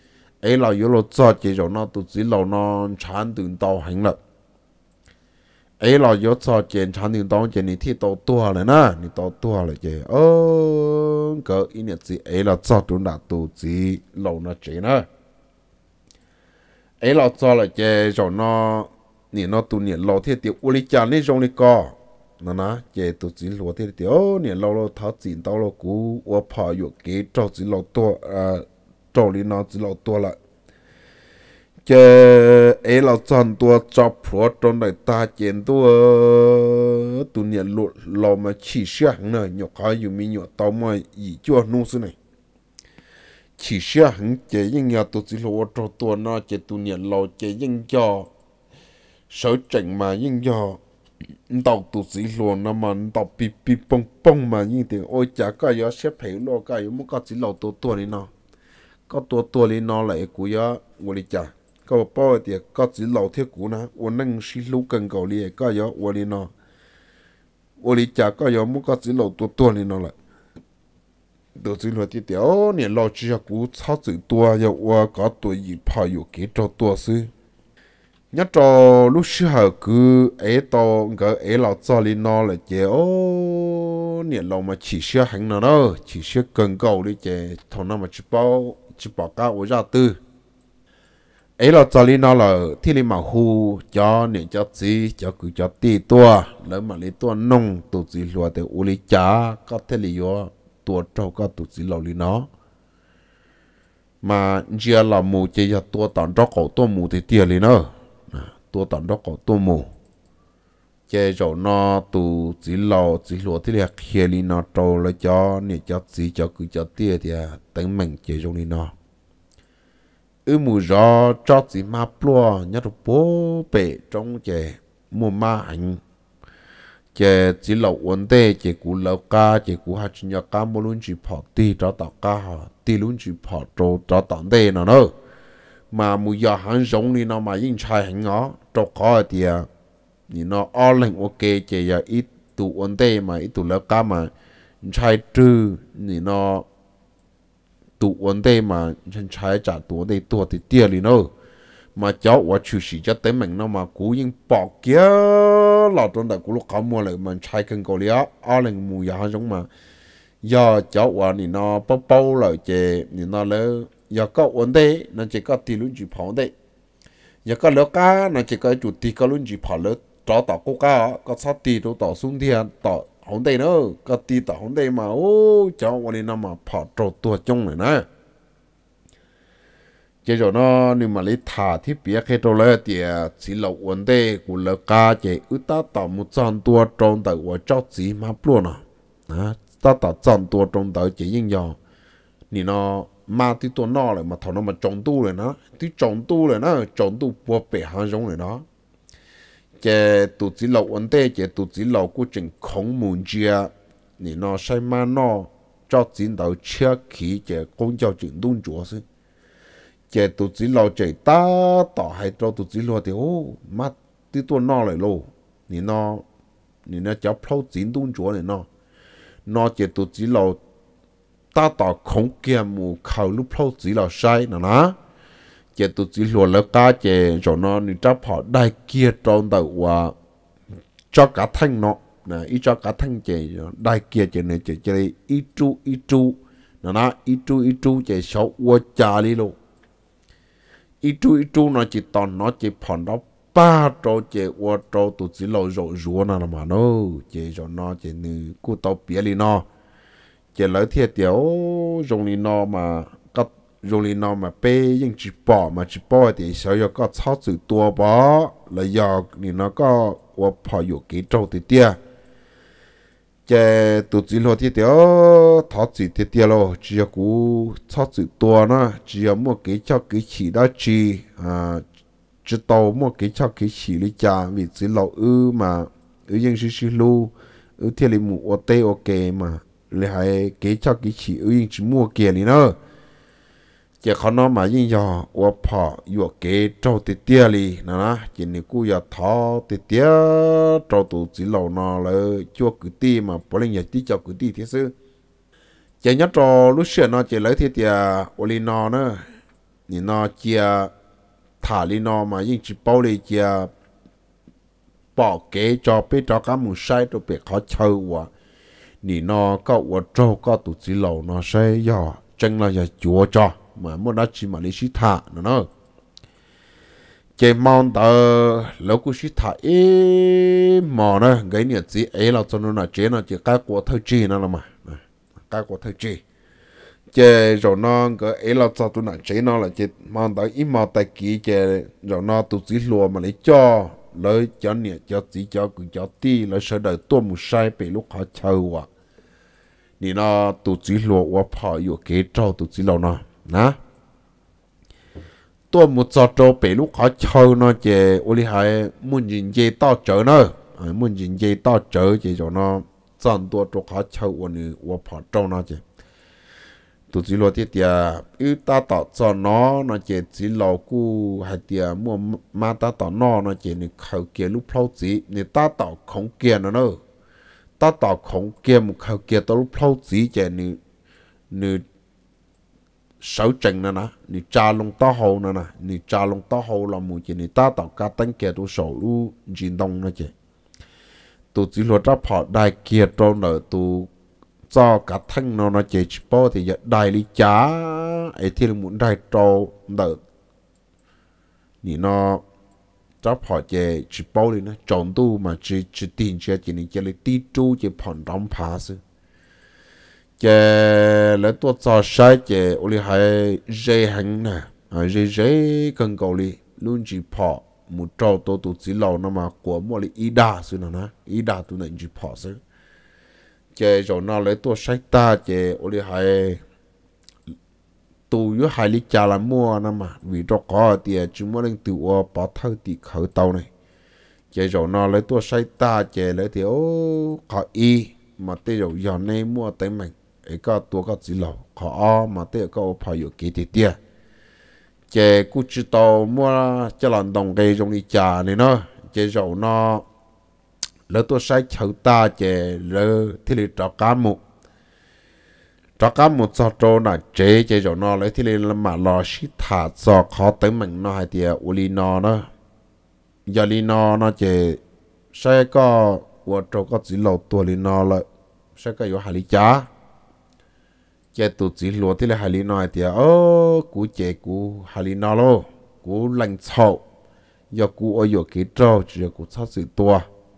ấy là yếu lo cho chỉ rồi nó tụt chỉ lâu nó chán từ tàu hành lập ấy là yếu cho chỉ chán từ tàu chỉ ní thi tàu tua rồi nè ní tàu tua rồi chỉ ơ cái ý nghĩa gì ấy là cho tụi đã tụt chỉ lâu nó chỉ nè ấy là cho là chỉ rồi nó ní nó tụi ní lâu thì tiêu u lý cha ní trong ní co nó nè chỉ tụt chỉ lâu thì tiêu ní lâu lâu tháo chỉ tàu lâu cũ u phá yếu cái cho chỉ lâu tua à cho lý nó chỉ lâu tua lại chế ấy là chọn tua cho phổ trong đại ta chiến tua tụ niệm lụt lò mà chỉ sáng nữa nhọc khó dùng mi nhọc tao mà ý chua nung xứ này chỉ sáng chế những nhà tụ chỉ lụt cho tua nó chế tụ niệm lò chế những cho sở trình mà những cho tàu tụ chỉ lụt nó mà tàu pi pi bông bông mà những tiếng ôi chả có yếu xếp hiểu lo cái yếu muốn có chỉ lụt tua tua này nó có tua tua này nó lại của yếu ngồi đi chả có bao nhiêu có chỉ lâu thiết cũ na, tôi nâng xí lú cần cầu liền có yếu, tôi đi nó, tôi đi chả có yếu muốn có chỉ lâu tua tua liền nó lại, đầu tiên là tiếp theo, nè lâu chỉ là cũ sáu chữ tua, yếu tôi có tuổi gì phải yếu kế cho tua sư, nhớ cho lúc xưa cứ ấy to cái ấy lâu cho liền nó lại chế, ô nè lâu mà chỉ xưa hành nó đó, chỉ xưa cần cầu đi chế, thằng nào mà chỉ bảo chỉ bảo cả tôi ra tư ấy là cho lý nó là thiên lý mà hu cho nên cho gì cho cứ cho tì tua lỡ mà lấy tua nông tụ gì lúa thì u lý chả có thể lý do tua trâu có tụ gì lâu lý nó mà giờ là mù chỉ cho tua tận đó cổ tua mù thì tiền lý nó tua tận đó cổ tua mù chỉ rồi nó tụ gì lâu gì lúa thì là kia lý nó trâu lấy cho nên cho gì cho cứ cho tiền thì tính mình chỉ trong lý nó ư mù gió cho chỉ ma plua nhớ được bố bể trong chè mùa ma ảnh chè chỉ lẩu ổn tê chè cú lẩu cá chè cú hạt nhựa cá mua luôn chỉ phò tì cho tàu cá họ tì luôn chỉ phò trâu cho tàu tê nó nữa mà mù gió hắn giống đi nó mà yên trai hắn ngó trâu khó thì thì nó o lệnh ok chè giờ ít tụ ổn tê mà ít tụ lẩu cá mà trai trừ thì nó tụ vấn đề mà chân trái trả tụ vấn đề tụ thì tiền đi nữa mà cháu và chủ sĩ cho tới mình nó mà cú yên bỏ kia là trong đại cú lúcเขาmua lại mà trái cần cầu liá ở lên mùi giá giống mà giờ cháu và thì nó bao bao lại chè thì nó lấy giờ có vấn đề nó chỉ có tiền luôn chỉ phỏng đấy giờ có lỡ cá nó chỉ có chủ tiền có luôn chỉ phỏng lỡ cho tàu cố cá có sát tiền đâu tàu xuống thiên tàu hổng đây nữa có tí tao hổng đây mà ô cháu qua đi nó mà phá trâu tua trong này nè chế rồi nó nhưng mà lấy thả thì biết cái trâu lấy thì chỉ là vấn đề của lỡ cá chế ư ta tạo một trăm tua trong đời của cháu chỉ mà luôn à à ta tạo trăm tua trong đời chỉ nhưng giờ thì nó mà tí tua nó lại mà thằng nó mà trồng tu rồi nó tí trồng tu rồi nó trồng tu buộc bể hàng giống rồi nó chế tụ chỉ lẩu vấn đề chế tụ chỉ lẩu của trình không muốn chia thì nó sai mà nó cho chiến đấu chia khí chế công giáo trình đúng chúa sư chế tụ chỉ lẩu chế ta tỏ hay cho tụ chỉ lẩu thì ô mà tí tuần nó lại lô thì nó thì nó cháu phâu chiến đúng chúa này nó nó chế tụ chỉ lẩu ta tỏ không kia mù khẩu lúc phâu chỉ lẩu sai nó ná chế tụ chỉ lùa lỡ cá chế cho nó như chấp họ đại kia trong đầu và cho cả thanh nó nè ít cho cả thanh chế đại kia chế này chế chế ít chú ít chú nó nó ít chú ít chú chế sáu qua trà đi luôn ít chú ít chú nó chỉ toàn nó chỉ phòn đó ba trâu chế qua trâu tụ chỉ lùa rộ rùa nó mà nó chế cho nó chế như cú tàu bia đi nó chế lỡ thiệt tiểu dùng đi nó mà rồi thì nó mà bê nhưng chỉ bỏ mà chỉ bỏ thì sao giờ có sáu chữ tua bỏ là giờ thì nó có và bỏ vô cái trâu thì tia chế tụi chỉ lo thì tiêu thọ chỉ thì tia lo chỉ có cú sáu chữ tua nó chỉ có một cái cho cái chỉ đó chỉ à chỉ tàu một cái cho cái chỉ lý cha vì chỉ lo ư mà ư nhưng chỉ chỉ lu ư thì là một ô tê ok mà lại hay cái cho cái chỉ ư nhưng chỉ mua kia đi nữa chỉ khó nó mà như giờ và bỏ vô cái trâu tê tia li nè chỉ nếu cú giờ thọ tê tia trâu tụ chỉ lâu nó là chua cứ ti mà bỏ lên nhà tí cho cứ ti thế sư chỉ nhớ trâu lúc xưa nó chỉ lấy thế tia oli nó nữa 你那接塔里那嘛，因只包里接bỏ kế cho biết cho các mù sai đồ bị khó chơi quá nị nó có ở trâu có tụt chỉ lầu nó sẽ do chân là giờ chúa cho mà muốn đã chỉ mà lấy sĩ thả nữa nó cái mong tờ lâu cũng sĩ thả ế mà nó cái nhiệt gì ấy là cho nó là chế nó chỉ cái của thời chi nó là mà cái của thời chi chế rồi nó cái ấy là cho tôi là chế nó là chế mong tờ ít mà tài kỹ chế rồi nó tụt chỉ lùa mà lấy cho lấy cho nhiệt cho chỉ cho cũng cho ti lấy sợ đời tôi một sai bị lúc họ chơi quá nị nó tụt chỉ lùa quá phòอยู่kế trâu tụt chỉ lùa nó nè tôi một giờ trâu bị lúc họ chơi nó chỉ ô li hai muốn nhìn gì to chở nó muốn nhìn gì to chở chỉ cho nó chọn tôi trâu họ chơi quá nị quá phò trâu nó chỉ tụt chỉ lùa tiệt tiệt ư ta tạo cho nó nó chỉ chỉ lùa cu hay tiệt mua mà ta tạo nó nó chỉ nị khâu kia lúc phao chỉ nị ta tạo không kia nó nữa ta tạo không kia một khâu kia tao lúc phao chỉ chỉ nị nị sáu chân nữa nè nị cha lông ta hậu nữa nè nị cha lông ta hậu là một chỉ nị ta tạo cá tánh kia tụ sầu lu chín đông nó chỉ tụt chỉ lùa ra phò đại kia trâu nợ tụ cho cả thân nó nó chỉ bao thì giờ đại lý giá ấy thì là muốn đại trâu nợ nị nó cho phò chỉ chỉ bao đi nó chọn tu mà chỉ chỉ tiền chỉ chỉ nên chỉ lấy tí chú chỉ phòn đóng phá sư chỉ lấy tôi cho sai chỉ ô li hay dễ hành nè dễ dễ cần cầu li luôn chỉ phò một trâu tôi tụt chỉ lâu nó mà của mua li ý đa sư nó nè ý đa tôi nên chỉ phò sư chỉ rồi nó lấy tôi sai ta chỉ ô li hay tụ yếu hai lít trà là mua nè mà vì đó có tiền chúng mua lên tự bỏ thâu thì khởi tàu này chỉ rồi nó lấy tua say ta chỉ lấy thì ô khó y mà tê rồi giờ này mua tới mình ấy có tua có chỉ lẩu khó mà tê có phải有几点点chỉ cứ chỉ tàu mua cho lần đồng cái trong đi trà này nó chỉ rồi nó lấy tua say chậu ta chỉ lấy thì lấy trọ cá mục cho các một số trâu là chế chế rồi nó lấy thì lên mà lo xí thả cho khó tới mình nó hay thì uli nó nó giờ li nó nó chế sẽ có của trâu có chỉ lâu tuổi li nó là sẽ có yếu hai lý giá chế tụ chỉ lúa thì là hai lý nó hay thì ô cú chế cú hai lý nó lo cú lạnh sầu giờ cú ở yếu cái trâu chỉ cú sát sự tua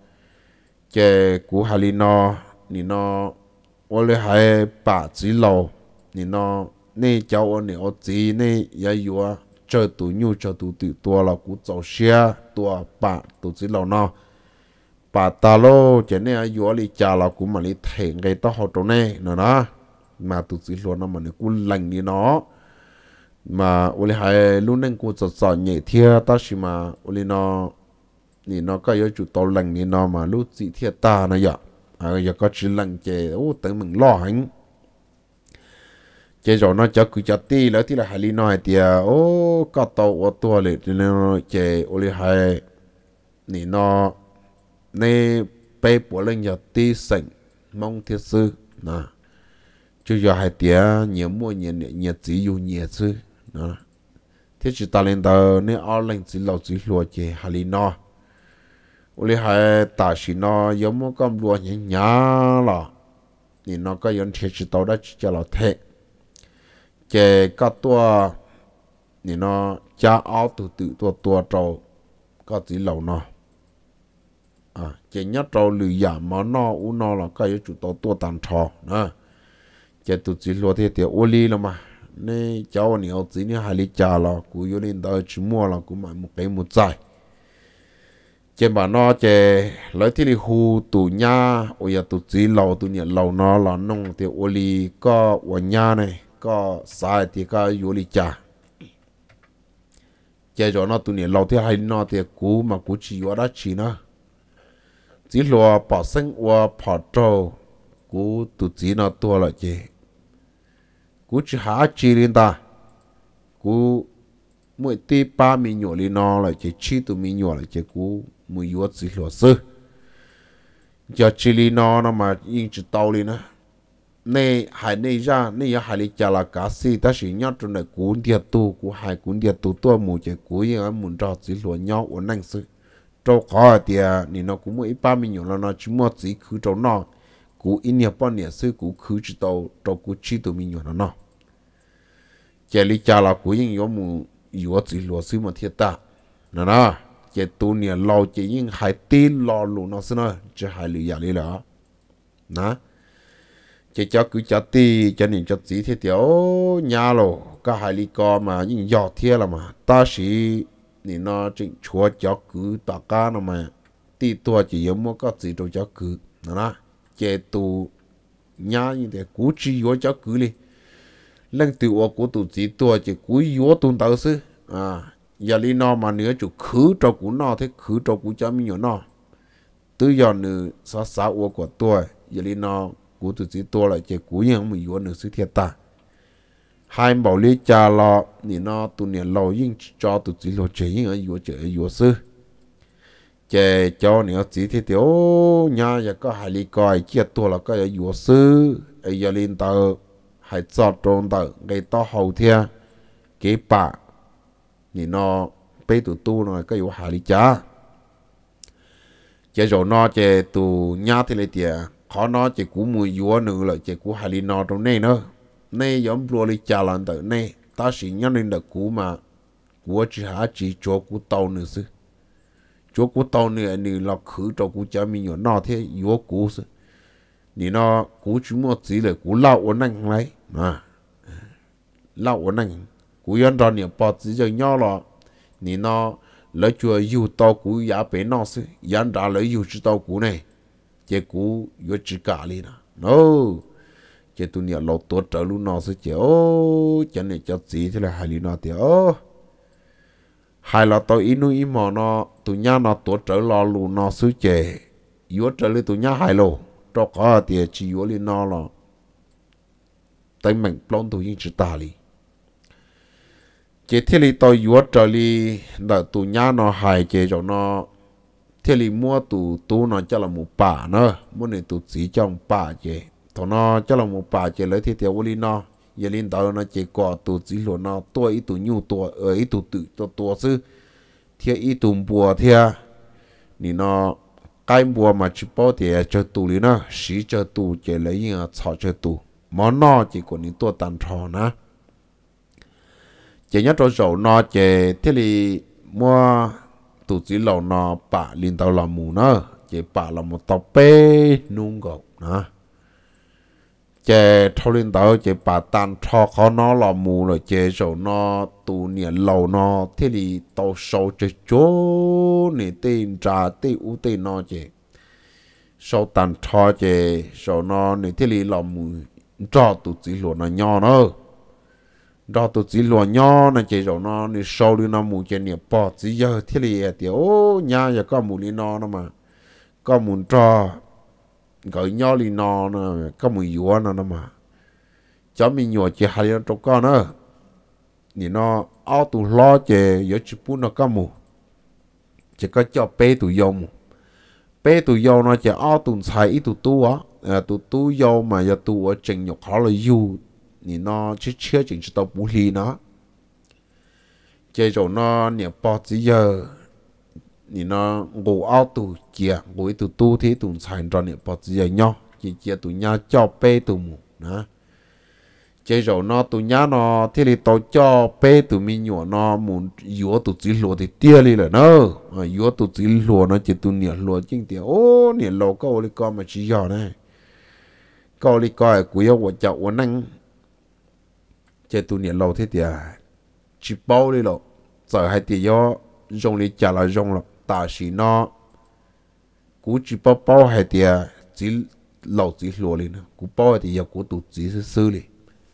chế cú hai lý nó ni nó我哋係白紙路，然後呢就我哋我自呢也要啊，做到牛做到最多啦，古做些多白到紙路咯，白大咯，就呢要我哋家啦，古咪你停嘅都好到呢，嗱啦，mà到紙路那咪你古冷嘅咯，mà我哋係lúcนั้น古就做嘢貼，但是嘛我哋呢，你呢個要做到冷嘅呢嘛，lúc chỉ貼大那樣。à giờ có chỉ lần chè ô tự mình lo hẳn chè rồi nó cho cứ cho ti lỡ thì là hai lý nói thì ô có tàu ô tua lệ thì nó chè ô li hai nị nó nè bé bỏ lên giờ ti sành mong thiết sư nè chứ giờ hai tía nhiều mua nhiều nhiều chỉ dù nhiều sư nè thế chỉ ta lên tờ nè ở lên chỉ lâu chỉ lùa chè hai lý nói uli hai ta chỉ nó giống một con lúa nhẹ nhá là thì nó có những thiết chỉ tàu đó cho nó thế cái các tua thì nó cha áo từ từ tua tua trâu có chỉ lâu nó à cái nhất trâu lười giảm mà nó u nó là cái chủ tàu tua tàn trò nè cái tụi chỉ lúa thế thì uli là mà nè cháu nhiều chỉ như hai lít trà là cú yêu lên tới chỉ mua là cú買một cái một trái trên bà nó chè lấy thì hù tụ nha ôi giờ tụ chỉ lầu tụ nhận lầu nó là nông thì ô li có ở nhà này có sai thì có ô li trà chè rồi nó tụ nhận lầu thì hay nó thì cú mà cú chỉ ở đó chỉ nó chỉ lo bỏ sinh qua bỏ trâu cú tụ chỉ nó tua là chè cú chỉ há chỉ lên ta cú mỗi tí ba mình nhỏ lên nó là chè chi tụ mình nhỏ là chè cú mùi yếu chỉ lúa sư giờ chỉ li nó nó mà yên chỉ tàu li nữa này hai này ra này ya hai lý cha là cả si ta chỉ nhớ trong này cuốn địa tu của hai cuốn địa tu tua mù chế cuối yang muốn cho chỉ lo nhau ở năng sự cho khó thì ni nó cũng mới ba mươi nhiều là nó chỉ mua chỉ cứ cho nó cú in nhà bao nhiêu sự cú cứ chỉ tàu cho cú chỉ tụ mình nhiều nó chế lý cha là cú yang yếu mù yếu chỉ lo sự mà thiệt ta nè nè chế tu nhà lâu chế nhưng hai tin lo luôn nó xí nó chế hai lý giả lý là nè chế cho cứ cho ti cho nên cho chỉ thế tiểu nhà lo cả hai lý co mà nhưng giọt thiệt là mà ta chỉ nên nó chính chúa cho cứ tất cả nó mà ti tua chỉ giống một cái gì đâu cho cứ nè chế tu nhà như thế cú chỉ yếu cho cứ đi lần từ ô cú tu chỉ tua chỉ cú yếu tu tao sư à giờ đi nó mà nữa chủ khứ cho cú nó thế khứ cho cú cho mình nó từ giờ nữa sa sa ô của tôi giờ đi nó cú tu chỉ tua lại chỉ cú yang mình yếu nữa sư thiệt ta hai bảo lý cha lo thì nó tu niệm lâu nhưng cho tu chỉ lo chỉ nhưng ở yếu chỉ yếu sư chế cho nữa chỉ thì tiểu nhà giờ có hai lý coi chia tua là có yếu sư ấy giờ lên tàu hay cho trốn tàu cái to hậu thiên cái bà thì nó bây tụ tu nó có yếu hai lý cha chế rồi nó chế tụ nhà thì lấy tiền khó nó chế cú mùi yếu nữa là chế cú hai lý nó trong này nữa này giống luôn lý cha lần tới này ta chỉ nhớ đến được cú mà cú chỉ hả chỉ cho cú tàu nữa sư cho cú tàu nữa nữa là khử cho cú cha mình nhỏ nó thế yếu cú sư thì nó cú chỉ mua chỉ là cú lao ổn năng lấy mà lao ổn năng cú yên ra nhiều bỏ chỉ cho nhau là thì nó lấy chùa yêu tàu cú giá bé nó sư yên ra lấy yêu chỉ tàu cú này chế cú yếu chỉ cả đi nè no chế tụi nhà lột tuột trở luôn nó sư chế ô cho nên cho chỉ thế là hai lý nó thì ô hai là tao inu im mò nó tụi nhà nó tuột trở lo luôn nó sư chế yếu trở lên tụi nhà hai lô cho có thì chỉ yếu lên nó là tay mình plon tụi những chữ ta li chế thế li tao yếu trở li là tụi nhà nó hai chế cho nó thế li mua tụi tụi nó cho là một bà nữa muốn này tụi chỉ trong bà chế thằng nó cho là một bà chế lấy thế theo li nó giờ lên tao nó chế qua tụi chỉ luôn nó tuổi ít tụi nhiều tuổi ở ít tụi tự tụi tuổi sư theo ít tụi bùa theo thì nó cái bùa mà chỉ bảo thì cho tụ lý nó xí cho tụ chỉ lấy những thọ cho tụ món nó chỉ còn những tua tàn trò nè chỉ nhớ cho dầu nó chỉ thế thì mua tụ chỉ lẩu nó bả liên tàu làm mù nó chỉ bả là một tàu bê nung gọc nè chỉ thâu liên tàu chỉ bả tàn trò khó nó làm mù rồi chỉ dầu nó tụ niệm lẩu nó thế thì tàu sâu chỉ chỗ này tên trà tên u tên nó chỉ sau tàn trò chỉ sau nó này thế thì làm mùi cho tụ chỉ luôn nó nhỏ nữa cho tụ chỉ luôn nhỏ này chỉ sau nó này sau đi nó mùi chỉ niệm bỏ chỉ giờ thế thì thì ô nhà giờ có mùi nó nó mà có mùi cho gọi nhỏ đi nó nó có mùi yếu nó nó mà cho mình nhỏ chỉ hai đứa trong con nữa thì nó ao tụ lo chỉ giờ chỉ bún nó có mùi chỉ có cho bé tụ dông bé tụ dâu nó chỉ ao tụ xài ít tụ tu á tụ tu dâu mà giờ tụ ở trình nhục họ là du thì nó chỉ chưa chỉnh cho tao bù lì nó chơi rồi nó nhiều bỏ chỉ giờ thì nó ngủ ao tụ chia ngủ tụ tu thì tụ xài cho nhiều bỏ chỉ giờ nhau chỉ chia tụ nhà cho bé tụ mù nè chơi rồi nó tụ nhà nó thì thì tao cho bé tụ mình nhỏ nó muốn yếu tụ chỉ lúa thì tia đi là nó yếu tụ chỉ lúa nó chỉ tụ nhiều lúa chính tiền ô nhiều lúa có ô li con mà chỉ nhỏ này có li coi của yếu của chậu của năng chơi tụ nhiều lúa thế thì chỉ bao đi lúa giờ hai tiền yếu dùng li trả là dùng là ta chỉ nó cú chỉ bao bao hai tiền chỉ lúa chỉ lúa đi nữa cú bao thì yếu cú tụ chỉ sư sư đi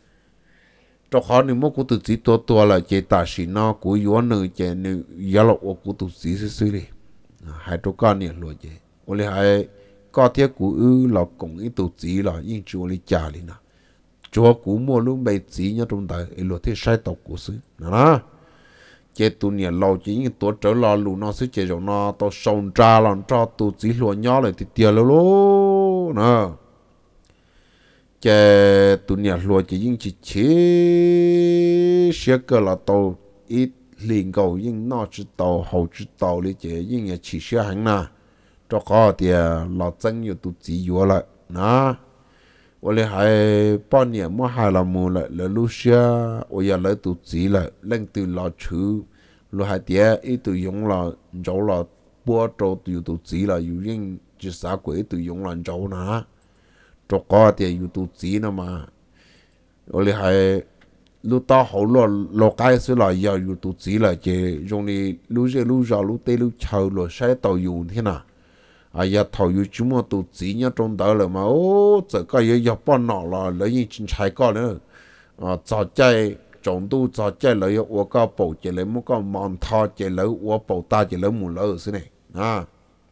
cho khó nên mua của tụi chỉ tua tua là chế ta xí nó của yếu nữ chế nữ yếu là của tụi chỉ xí xí đi hai chỗ con này luôn chế ô li hai có thiết của ư là cùng ý tụi chỉ là nhưng chú li trả đi nè chúa của mua luôn bày chỉ nhá trong tay ấy luật thế sai tộc của xứ nè chế tụi này lâu chỉ những tuổi trở lo luôn nó xứ chế rồi nó tao sòng tra làm cho tụi chỉ luôn nhỏ lại thì tiền lâu lố nè chè tụ nhà lúa chỉ những chỉ chế sẽ cái là tàu ít liền cầu những nó chỉ tàu hậu chỉ tàu đi chè những nhà chỉ sẽ hàng na cho có thì là chân nhiều tụ chỉ vô lại na我哋係半年冇下啦冇啦，嚟路上我也嚟到紙啦，拎到落處，落係啲一度用啦，做啦，播做到到紙啦，要應至少鬼度用啦做嗱，做嗰啲要到紙啦嘛，我哋係路到好落落街時啦，又要到紙啦，即用你路上路上路地路潮落晒到用添啦。à giờ thầu yêu chúng mà tụ chỉ nhá trong đó là mà ô giờ cái yêu yêu bao nọ là lấy những chuyện trái có nữa à cho chơi trong tu cho chơi lấy yêu cái bộ chỉ lấy một cái món thọ chỉ lấy yêu bộ ta chỉ lấy một lỡ thế này à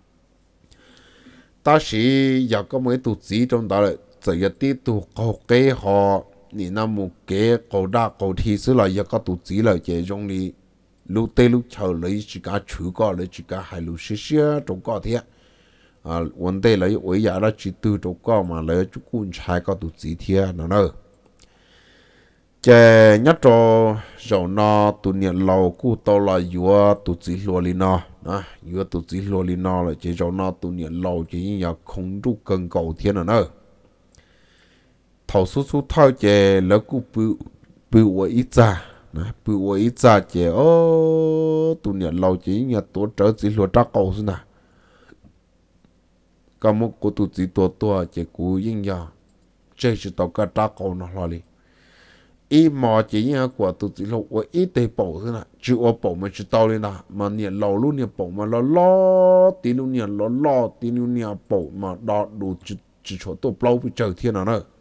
ta chỉ giờ có mấy tụ chỉ trong đó là giờ giờ tí tụ có cái họ ni nam một cái cổ đa cổ thi xứ là giờ có tụ chỉ là chỉ trong đi lúc tây lúc chờ lấy chỉ cả chủ có lấy chỉ cả hai lúc xí xí trong có thế à vấn đề là bây giờ là chỉ từ chỗ cao mà lấy chút quân trái có tụt gì thế nó nữa cái nhất cho rồi nó tụi nhận lâu cú tao là vừa tụt gì luôn đi nó à vừa tụt gì luôn đi nó là chỉ cho nó tụi nhận lâu chỉ như không đủ cần cầu thiên nữa nữa thầu số số thao cái lấy cú bự bự ở ít ra nè bự ở ít ra cái ô tụi nhận lâu chỉ như tổ trở chỉ luôn trắc cầu thế nào cái một cô tụt chỉ tua tua chỉ cú yên giờ chơi chỉ tao cái trắc cầu nó lo đi ít mà chỉ như của tụt chỉ lâu ở ít để bảo thế nào chứ ở bảo mà chỉ tao lên nào mà nhiệt lâu luôn nhiệt bảo mà lo lo tí luôn nhiệt lo lo tí luôn nhiệt bảo mà đọ đủ chỉ chỉ chỗ tụt lâu bị trời thiên nào nữa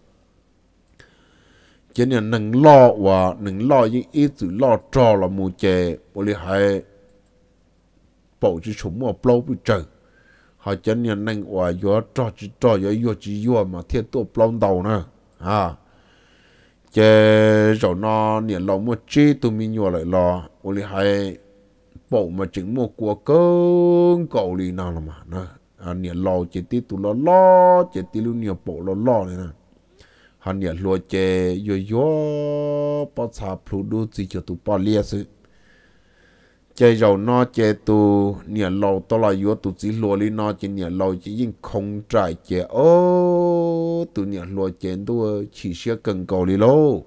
cho nên nâng lo và nâng lo những ít chữ lo cho là một chế bởi vì hay bảo chỉ chúng một lâu bị trời họ cho nên nâng và gió cho chỉ cho gió gió chỉ gió mà thiết tụt lâu đầu nữa à chế rồi nó nhiệt lâu một chi tụi mình nhớ lại lo bởi vì hay bảo mà chứng một cuộc cơn cầu đi nào là mà nè à nhiệt lâu chỉ tí tụi lo lo chỉ tí luôn nhiệt bảo lo lo này nè hắn nhiệt lúa chè yo yo bao xa plu đu chỉ cho tụ bao lia sự chè dầu nó chè tụ nhiệt lâu to là yo tụ chỉ lúa li nó chè nhiệt lâu chỉ những không trái chè ô tụ nhiệt lúa chè tụ chỉ sẽ cần cầu li lô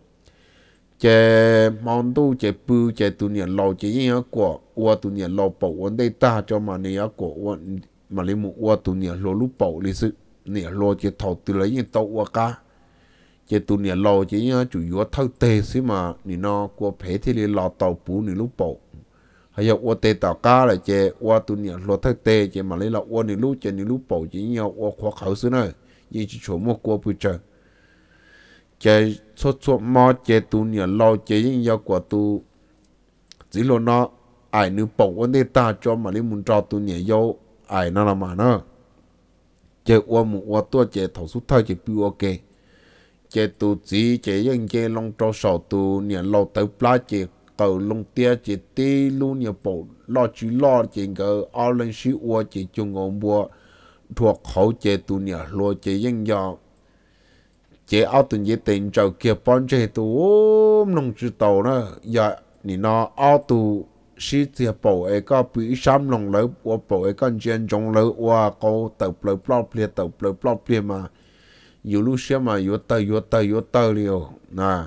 chè món tụ chè bự chè tụ nhiệt lâu chè những quả qua tụ nhiệt lâu bảo vấn đề ta cho mà này quả mà lấy một qua tụ nhiệt lâu lúc bảo li sự nhiệt lâu chè thầu từ lấy những tàu qua cá chỉ tụ nhiệt lâu chỉ nhá chủ yếu thâu tê xí mà nị nó qua phê thì đi lò tàu bù nị lúc bộ hay là qua tê tàu cá là chỉ qua tụ nhiệt lâu thâu tê chỉ mà lấy là qua nị lúc chỉ nị lúc bộ chỉ nhá qua khoa khẩu xí này như chỉ chỗ một qua bự trời chỉ số số mà chỉ tụ nhiệt lâu chỉ nhá qua tụ chỉ lo nó ai nị bộ vấn đề ta cho mà lấy muốn cho tụ nhiệt lâu ai nó làm mà nó chỉ qua một qua tua chỉ thầu số thâu chỉ bự ok chế tu chỉ chế những chế long trâu sầu tu nhà lâu tới plá chế cầu long tia chế tê luôn nhà bộ lo chỉ lo chế cái ao lên xí ua chế chung ngọn bùa thuộc khẩu chế tu nhà lo chế những giờ chế ao từng chế tiền trâu kia bọn chế tu ôm nông chữ tàu nữa giờ nị nó ao tu xí chế bộ ấy có bị sám lòng lỡ ua bộ ấy có chuyện trong lỡ ua câu tập lỡ plop lia tập lỡ plop lia mà yêu lúc xưa mà yêu tơ yêu tơ yêu tơ liều nè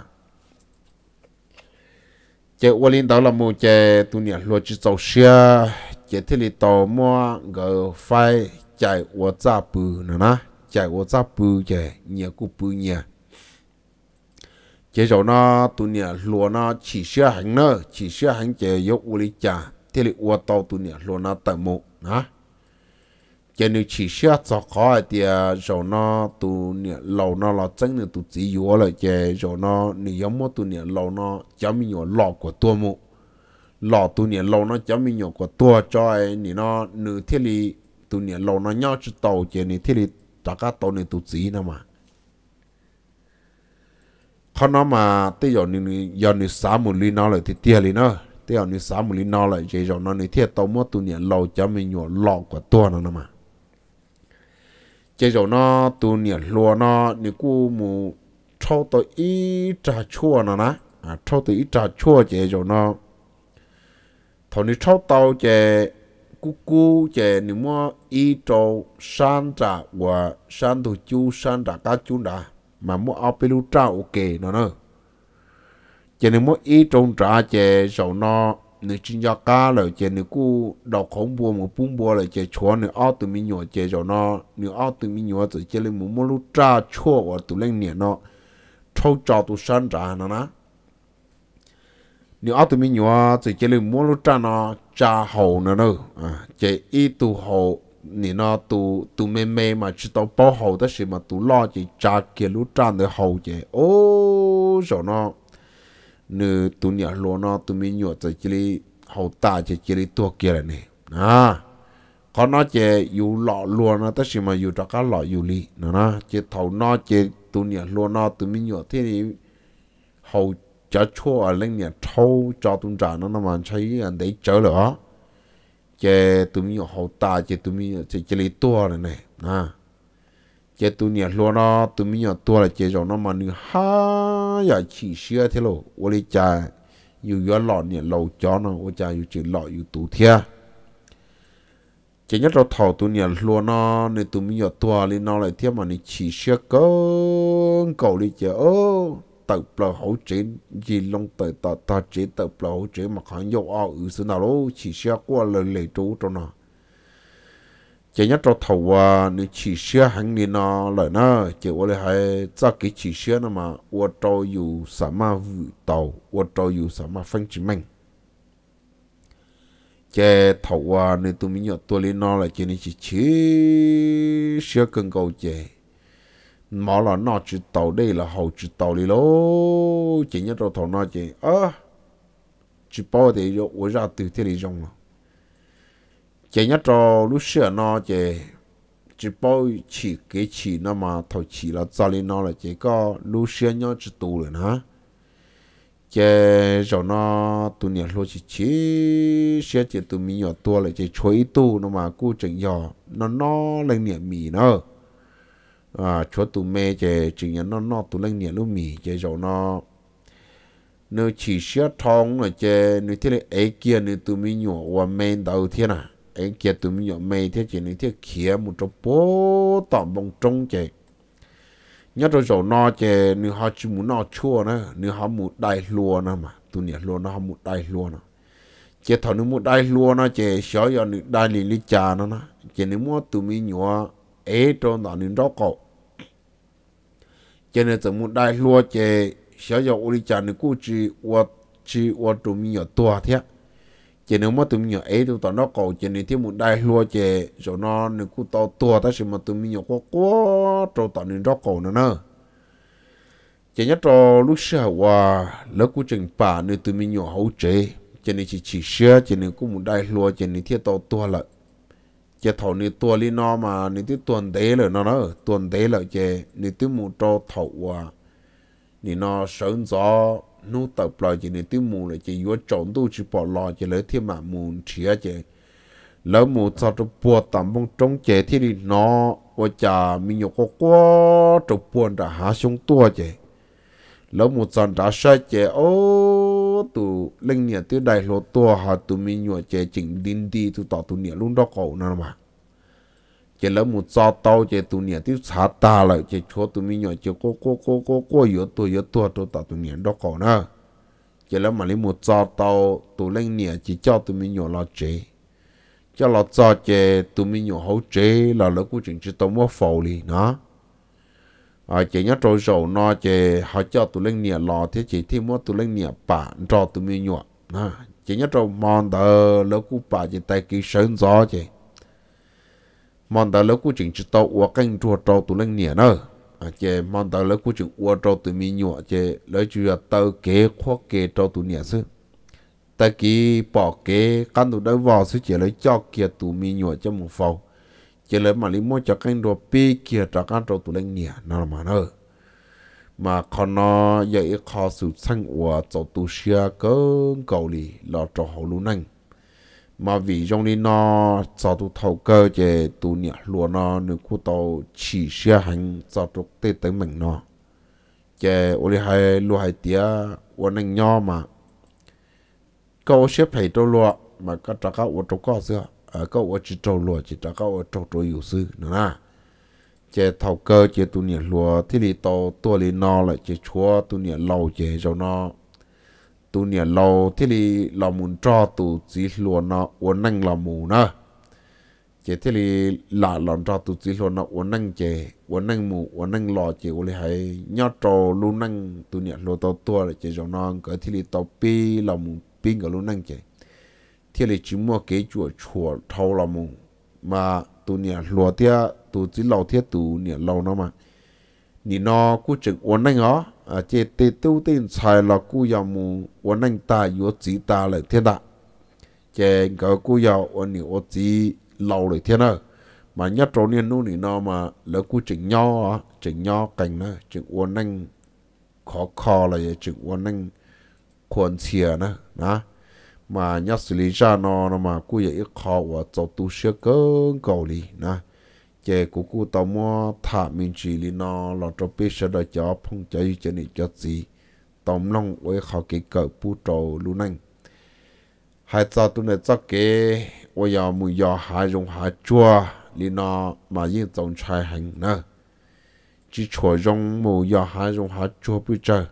chế qua lên đó là một chế tu nhỉ luật chỉ tàu xe chế thế li tàu mua gờ phai chạy qua giá bự nè nè chạy qua giá bự chế nhiều cú bự nhiều chế rồi nó tu nhỉ luật nó chỉ xe hành nữa chỉ xe hành chế yêu u li trả thế li qua tàu tu nhỉ luật nó tận một nè cho nên chỉ sẽ cho khó thì rồi nó tụ nhiệt lâu nó là真的tụ chỉ yếu rồi chứ rồi nó nếu giống một tụ nhiệt lâu nó chấm mình nhiều lọ của tua mu lọ tụ nhiệt lâu nó chấm mình nhiều của tua cho ai nếu nó nửa thiết lý tụ nhiệt lâu nó nhau chút tàu chứ nếu thiết lý tất cả tàu này tụ chỉ nào màเขาnó mà tới giờ nếu giờ nếu sáu mươi lít nó lại thì tiền lít nó tới giờ nếu sáu mươi lít nó lại chứ rồi nó nếu thiết tàu một tụ nhiệt lâu chấm mình nhiều lọ của tua nó mà chế rồi nó tu nhiệt lúa nó nếu cô mù trâu tới ít trà chua nó nè à trâu tới ít trà chua chế rồi nó thằng này trâu tàu chế cú cú chế nếu mà ít trâu san trà và san đồ chú san trà cá chú đã mà mua áo bê lu trà ok nó nữa chế nếu mà ít trâu trà chế rồi nó nếu chính gia cá rồi chế nếu cú đào khổng bùa một bún bùa rồi chế chua nếu áo tụi mình nhỏ chế rồi nó nếu áo tụi mình nhỏ rồi chế lên một mua lu trà chua và tụi lên nhẹ nó trâu trà tụi san trà nó nè nếu áo tụi mình nhỏ rồi chế lên mua lu trà nó trà hậu nữa nữa à chế ít tụ hậu nếu nó tụ tụ mê mê mà chỉ tao bao hậu đó là mà tụ lo chế trà kia lu trà để hậu chế ô rồi nó nếu tụi nhà lúa nó tụi mình nhọ tới chỉ hậu ta chỉ chỉ tua kia này à còn nó chỉ yêu lọ lúa nó tất nhiên mà yêu cho các lọ yêu li nó nó chỉ thầu nó chỉ tụi nhà lúa nó tụi mình nhọ thế thì hậu cho chua ở lên nhà thâu cho tụi trả nó nó mà thấy anh đấy chở nữa chỉ tụi mình nhọ hậu ta chỉ tụi mình chỉ chỉ tua này này à chế tụi nhà lúa nó tụi mình nhỏ tua là chế rồi nó mà như ha ya chỉ xưa thế lo, tôi đi cha yêu yêu lọ nhà lâu chó nó, tôi cha yêu chỉ lọ yêu tụ thia, chế nhất là thầu tụi nhà lúa nó nên tụi mình nhỏ tua lên nó lại thia mà như chỉ xưa cơn cầu đi chế ô tập là hỗ trợ gì long tự tập tập chế tập là hỗ trợ mà không yêu ao ừ xưa nào lo chỉ xưa qua lời lệ trú cho nó chỉ nhất trong thầu à nếu chỉ xưa hàng niên nó lại nó chỉ có là hay cho cái chỉ xưa nó mà ô tô yêu sản mà vụ tàu ô tô yêu sản mà phân chỉ mình chỉ thầu à nếu tụi mình nhớ tôi lên nó là chỉ nên chỉ chỉ xưa cần cầu chỉ mà là nó chỉ tàu đây là hậu chỉ tàu đi lố chỉ nhất trong thầu nó chỉ à chỉ bao để cho ô ra từ thế này trong chỉ nhất cho lúc xưa nó chỉ chỉ bao chỉ cái chỉ nó mà thầu chỉ là cho lên nó là chỉ có lúc xưa nhớ chỉ tù rồi hả chỉ rồi nó tụi nhà lúc chỉ chỉ xưa chỉ tụi mình nhỏ tua là chỉ chuối tu nó mà cú chừng nhỏ nó nó lên nhẹ mì nữa à chuối tụi mẹ chỉ chừng nhỏ nó nó tụi lên nhẹ lúc mì chỉ rồi nó nếu chỉ xưa thong là chỉ nếu thế là ấy kia nếu tụi mình nhỏ và men đầu thế nào anh kia tụi mình nhộn mày thế chỉ nên thế kia một chỗ bố tỏm bông trông chè nhớ rồi rồi nó chè nếu họ chỉ muốn nó chua nữa nếu họ muốn đai lúa nữa mà tụi nhỉ lúa nó họ muốn đai lúa nữa chè thằng nếu muốn đai lúa nó chè xóa giờ nếu đai lì lì trà nó nó chè nếu muốn tụi mình nhọ ấy trong đó nên đó cậu chè nếu tụi muốn đai lúa chè xóa giờ lì trà nếu cứ chỉ qua chỉ qua tụi mình nhọ tua thế chỉ nếu mà tụi mình nhỏ ấy tụi nó cầu chỉ nếu thêm một đai lúa chỉ rồi nó nếu cứ to tua ta chỉ mà tụi mình nhỏ quá quá rồi tụi mình đó cầu nữa nữa chỉ nhất cho lúc sau và lớp của trường bà nếu tụi mình nhỏ hậu chế chỉ nếu chỉ chỉ sửa chỉ nếu cứ một đai lúa chỉ nếu thêm to tua lại chỉ thầu nếu tua lên nó mà nếu tiếp tuần đấy là nó nữa tuần đấy là chỉ nếu tiếp một cho thầu và nếu nó sớm gió nô tập lại chỉ nên tiêu mù là chỉ vô trộn tu chỉ bỏ lò chỉ lấy thêm mà mù chia chỉ lấy mù sao cho bùa tạm bông trống chế thì đi nó và chả mình nhục có quá cho buồn đã hạ xuống tua chỉ lấy mù chọn đã sai chỉ ô tụ linh nhẹ tiêu đại lô tua hạ tụ mình nhục chỉ chỉnh đinh đi tụ tỏ tụ nhẹ luôn đó cậu nữa mà chỉ lấy mù cho tao chỉ tụ nhẹ tiêu xả ta lại chỉ cho tụ mình nhục chỉ có có có có có yếu tua yếu tua tụ tỏ tụ nhẹ đó cậu nữa chỉ lấy mà lấy một cho tao tụ lên nhẹ chỉ cho tụi mình nhỏ lo chế cho lo cho chế tụi mình nhỏ hậu chế là lớp của chuyện chỉ tao mua phổ li nó à chỉ nhớ trôi dầu nó chế họ cho tụi lên nhẹ lo thế chỉ thêm mua tụi lên nhẹ bản cho tụi mình nhỏ à chỉ nhớ trôi mòn tờ lớp của bà chỉ tay kia sơn gió chế mòn tờ lớp của chuyện chỉ tao uống canh chua cho tụi lên nhẹ nữa chế mong tao lấy của chúng uo cho tụi mình nhọ chế lấy chưa tao kế khoa kế cho tụi nhẹ sư ta kỹ bỏ kế căn tụi đấy vào sư chế lấy cho kia tụi mình nhọ cho một phòng chế lấy mà lấy mua cho canh đồ pi kia cho căn cho tụi lên nhẹ nó mà nữa mà còn nó vậy khó sự sang uo cho tụi xia cơn cầu lì lo cho hậu luôn anh mà vì trong đi nó cho tụ thầu cơ chế tụ nhẹ lúa nó nếu cụ tàu chỉ xe hành cho tụ tê tới mình nó chế ô li hay lúa hay tía ô nâng nho mà câu xếp hay trâu lúa mà các trà cao ô trâu có xưa ở câu ô chỉ trâu lúa chỉ trà cao ô trâu trâu yếu sư nữa na chế thầu cơ chế tụ nhẹ lúa thì li tàu tua li nó lại chế chúa tụ nhẹ lâu chế cho nó tụ nhẹ lâu thì li là muốn cho tụ chỉ lúa nó ô nâng là mù nữa chế thì li là làm cho tụ chỉ lúa nó ô nâng chế ô nâng mù ô nâng lò chế ô li hay nhớ trâu lu nâng tụ nhẹ lúa tàu tua lại chế cho nó cái thì li tàu pi là mù pin cái lu nâng chế thì li chỉ mua cái chuột chuột thâu là mù mà tụ nhẹ lúa thì tụ chỉ lâu thì tụ nhẹ lâu nó mà ni nó cú chừng ổn anh ó à chế tê tiêu tên xài là cú giàu mù ổn anh ta yếu chỉ ta lại thế đã chế cái cú giàu ổn ni ổn chỉ lâu lại thế nào mà nhất trâu niên nu ni nó mà là cú chừng nho á chừng nho cành nó chừng ổn anh khó khó là chừng ổn anh khuôn xìa nữa đó mà nhất xử lý ra nó nó mà cú vậy khó và cho tu sửa cơ cầu đi nè chế của cô tao mua thả mình chỉ li nó là cho biết sẽ đợi cho phong chơi cho này cho gì tóm lòng với họ cái cỡ bút trâu luôn anh hai giờ tôi này chắc cái ôi giờ mùi giờ hai dùng hai chua li nó mà yên trong trái hành nè chỉ chua dùng mùi giờ hai dùng hai chua bây giờ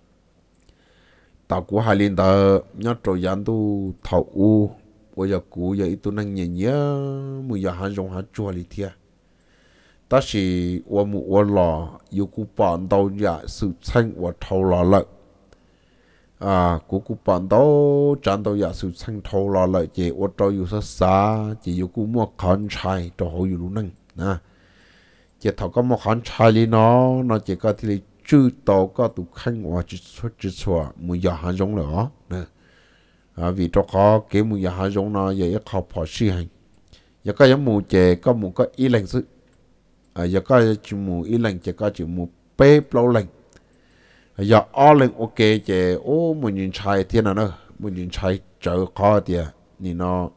tao của hai linh tờ nhớ trâu dán tu thầu u ôi giờ cũ giờ ít tôi năng nhẹ nhớ mùi giờ hai dùng hai chua li thiệt ta chỉ我们我老有股板到也是称我偷了了啊，股股板到战到也是称偷了了，这我找有些啥，这有股莫看菜，就好有路能啊，这头个莫看菜哩喏，那这个ที่知道个都看我只错只错，没有下种了呢，啊，vì đó có cái mùi hạ giống nó vậy khó bỏ suy hành, giờ có những mùi chè có một cái ý lệnh sự à giờ có chỉ mù ý lệnh chỉ có chỉ mù bếp lâu lệnh giờ ở lệnh ok chỉ ô mình nhìn trái thiên nào nữa mình nhìn trái chở khó thì ni nó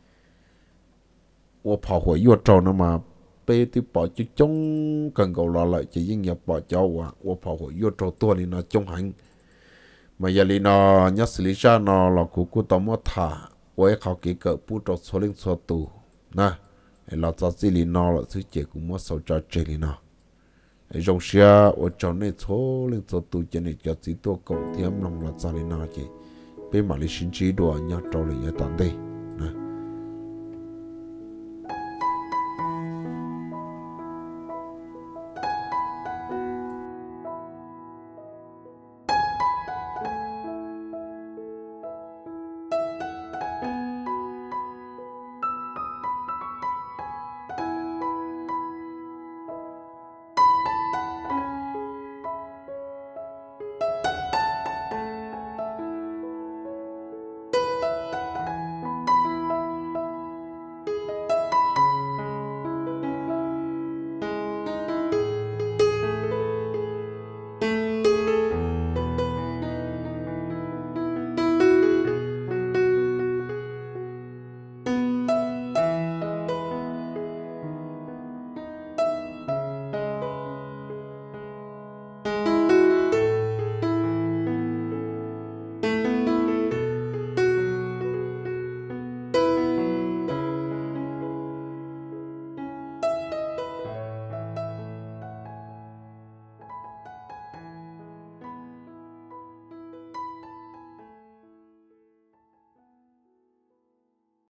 ô跑火又走那么bếp thì bỏ chút chống cần cầu lọ lại chỉ riêng nhập bỏ cho và ô跑火又走多ni nó chống hành mà giờ li nó nhất xử lý ra nó là cụ cụ tao mua thả với họ cái cỡ bút trâu số linh số tù nè là cho chỉ li nó là thứ chế cũng mua sầu cho chế li nó trong xe ở trong này số linh số tù cho nên cho chỉ tôi cộng thêm lòng là cho li nó chứ bên mà li xin chỉ đồ nhớ trâu li nhớ tận đây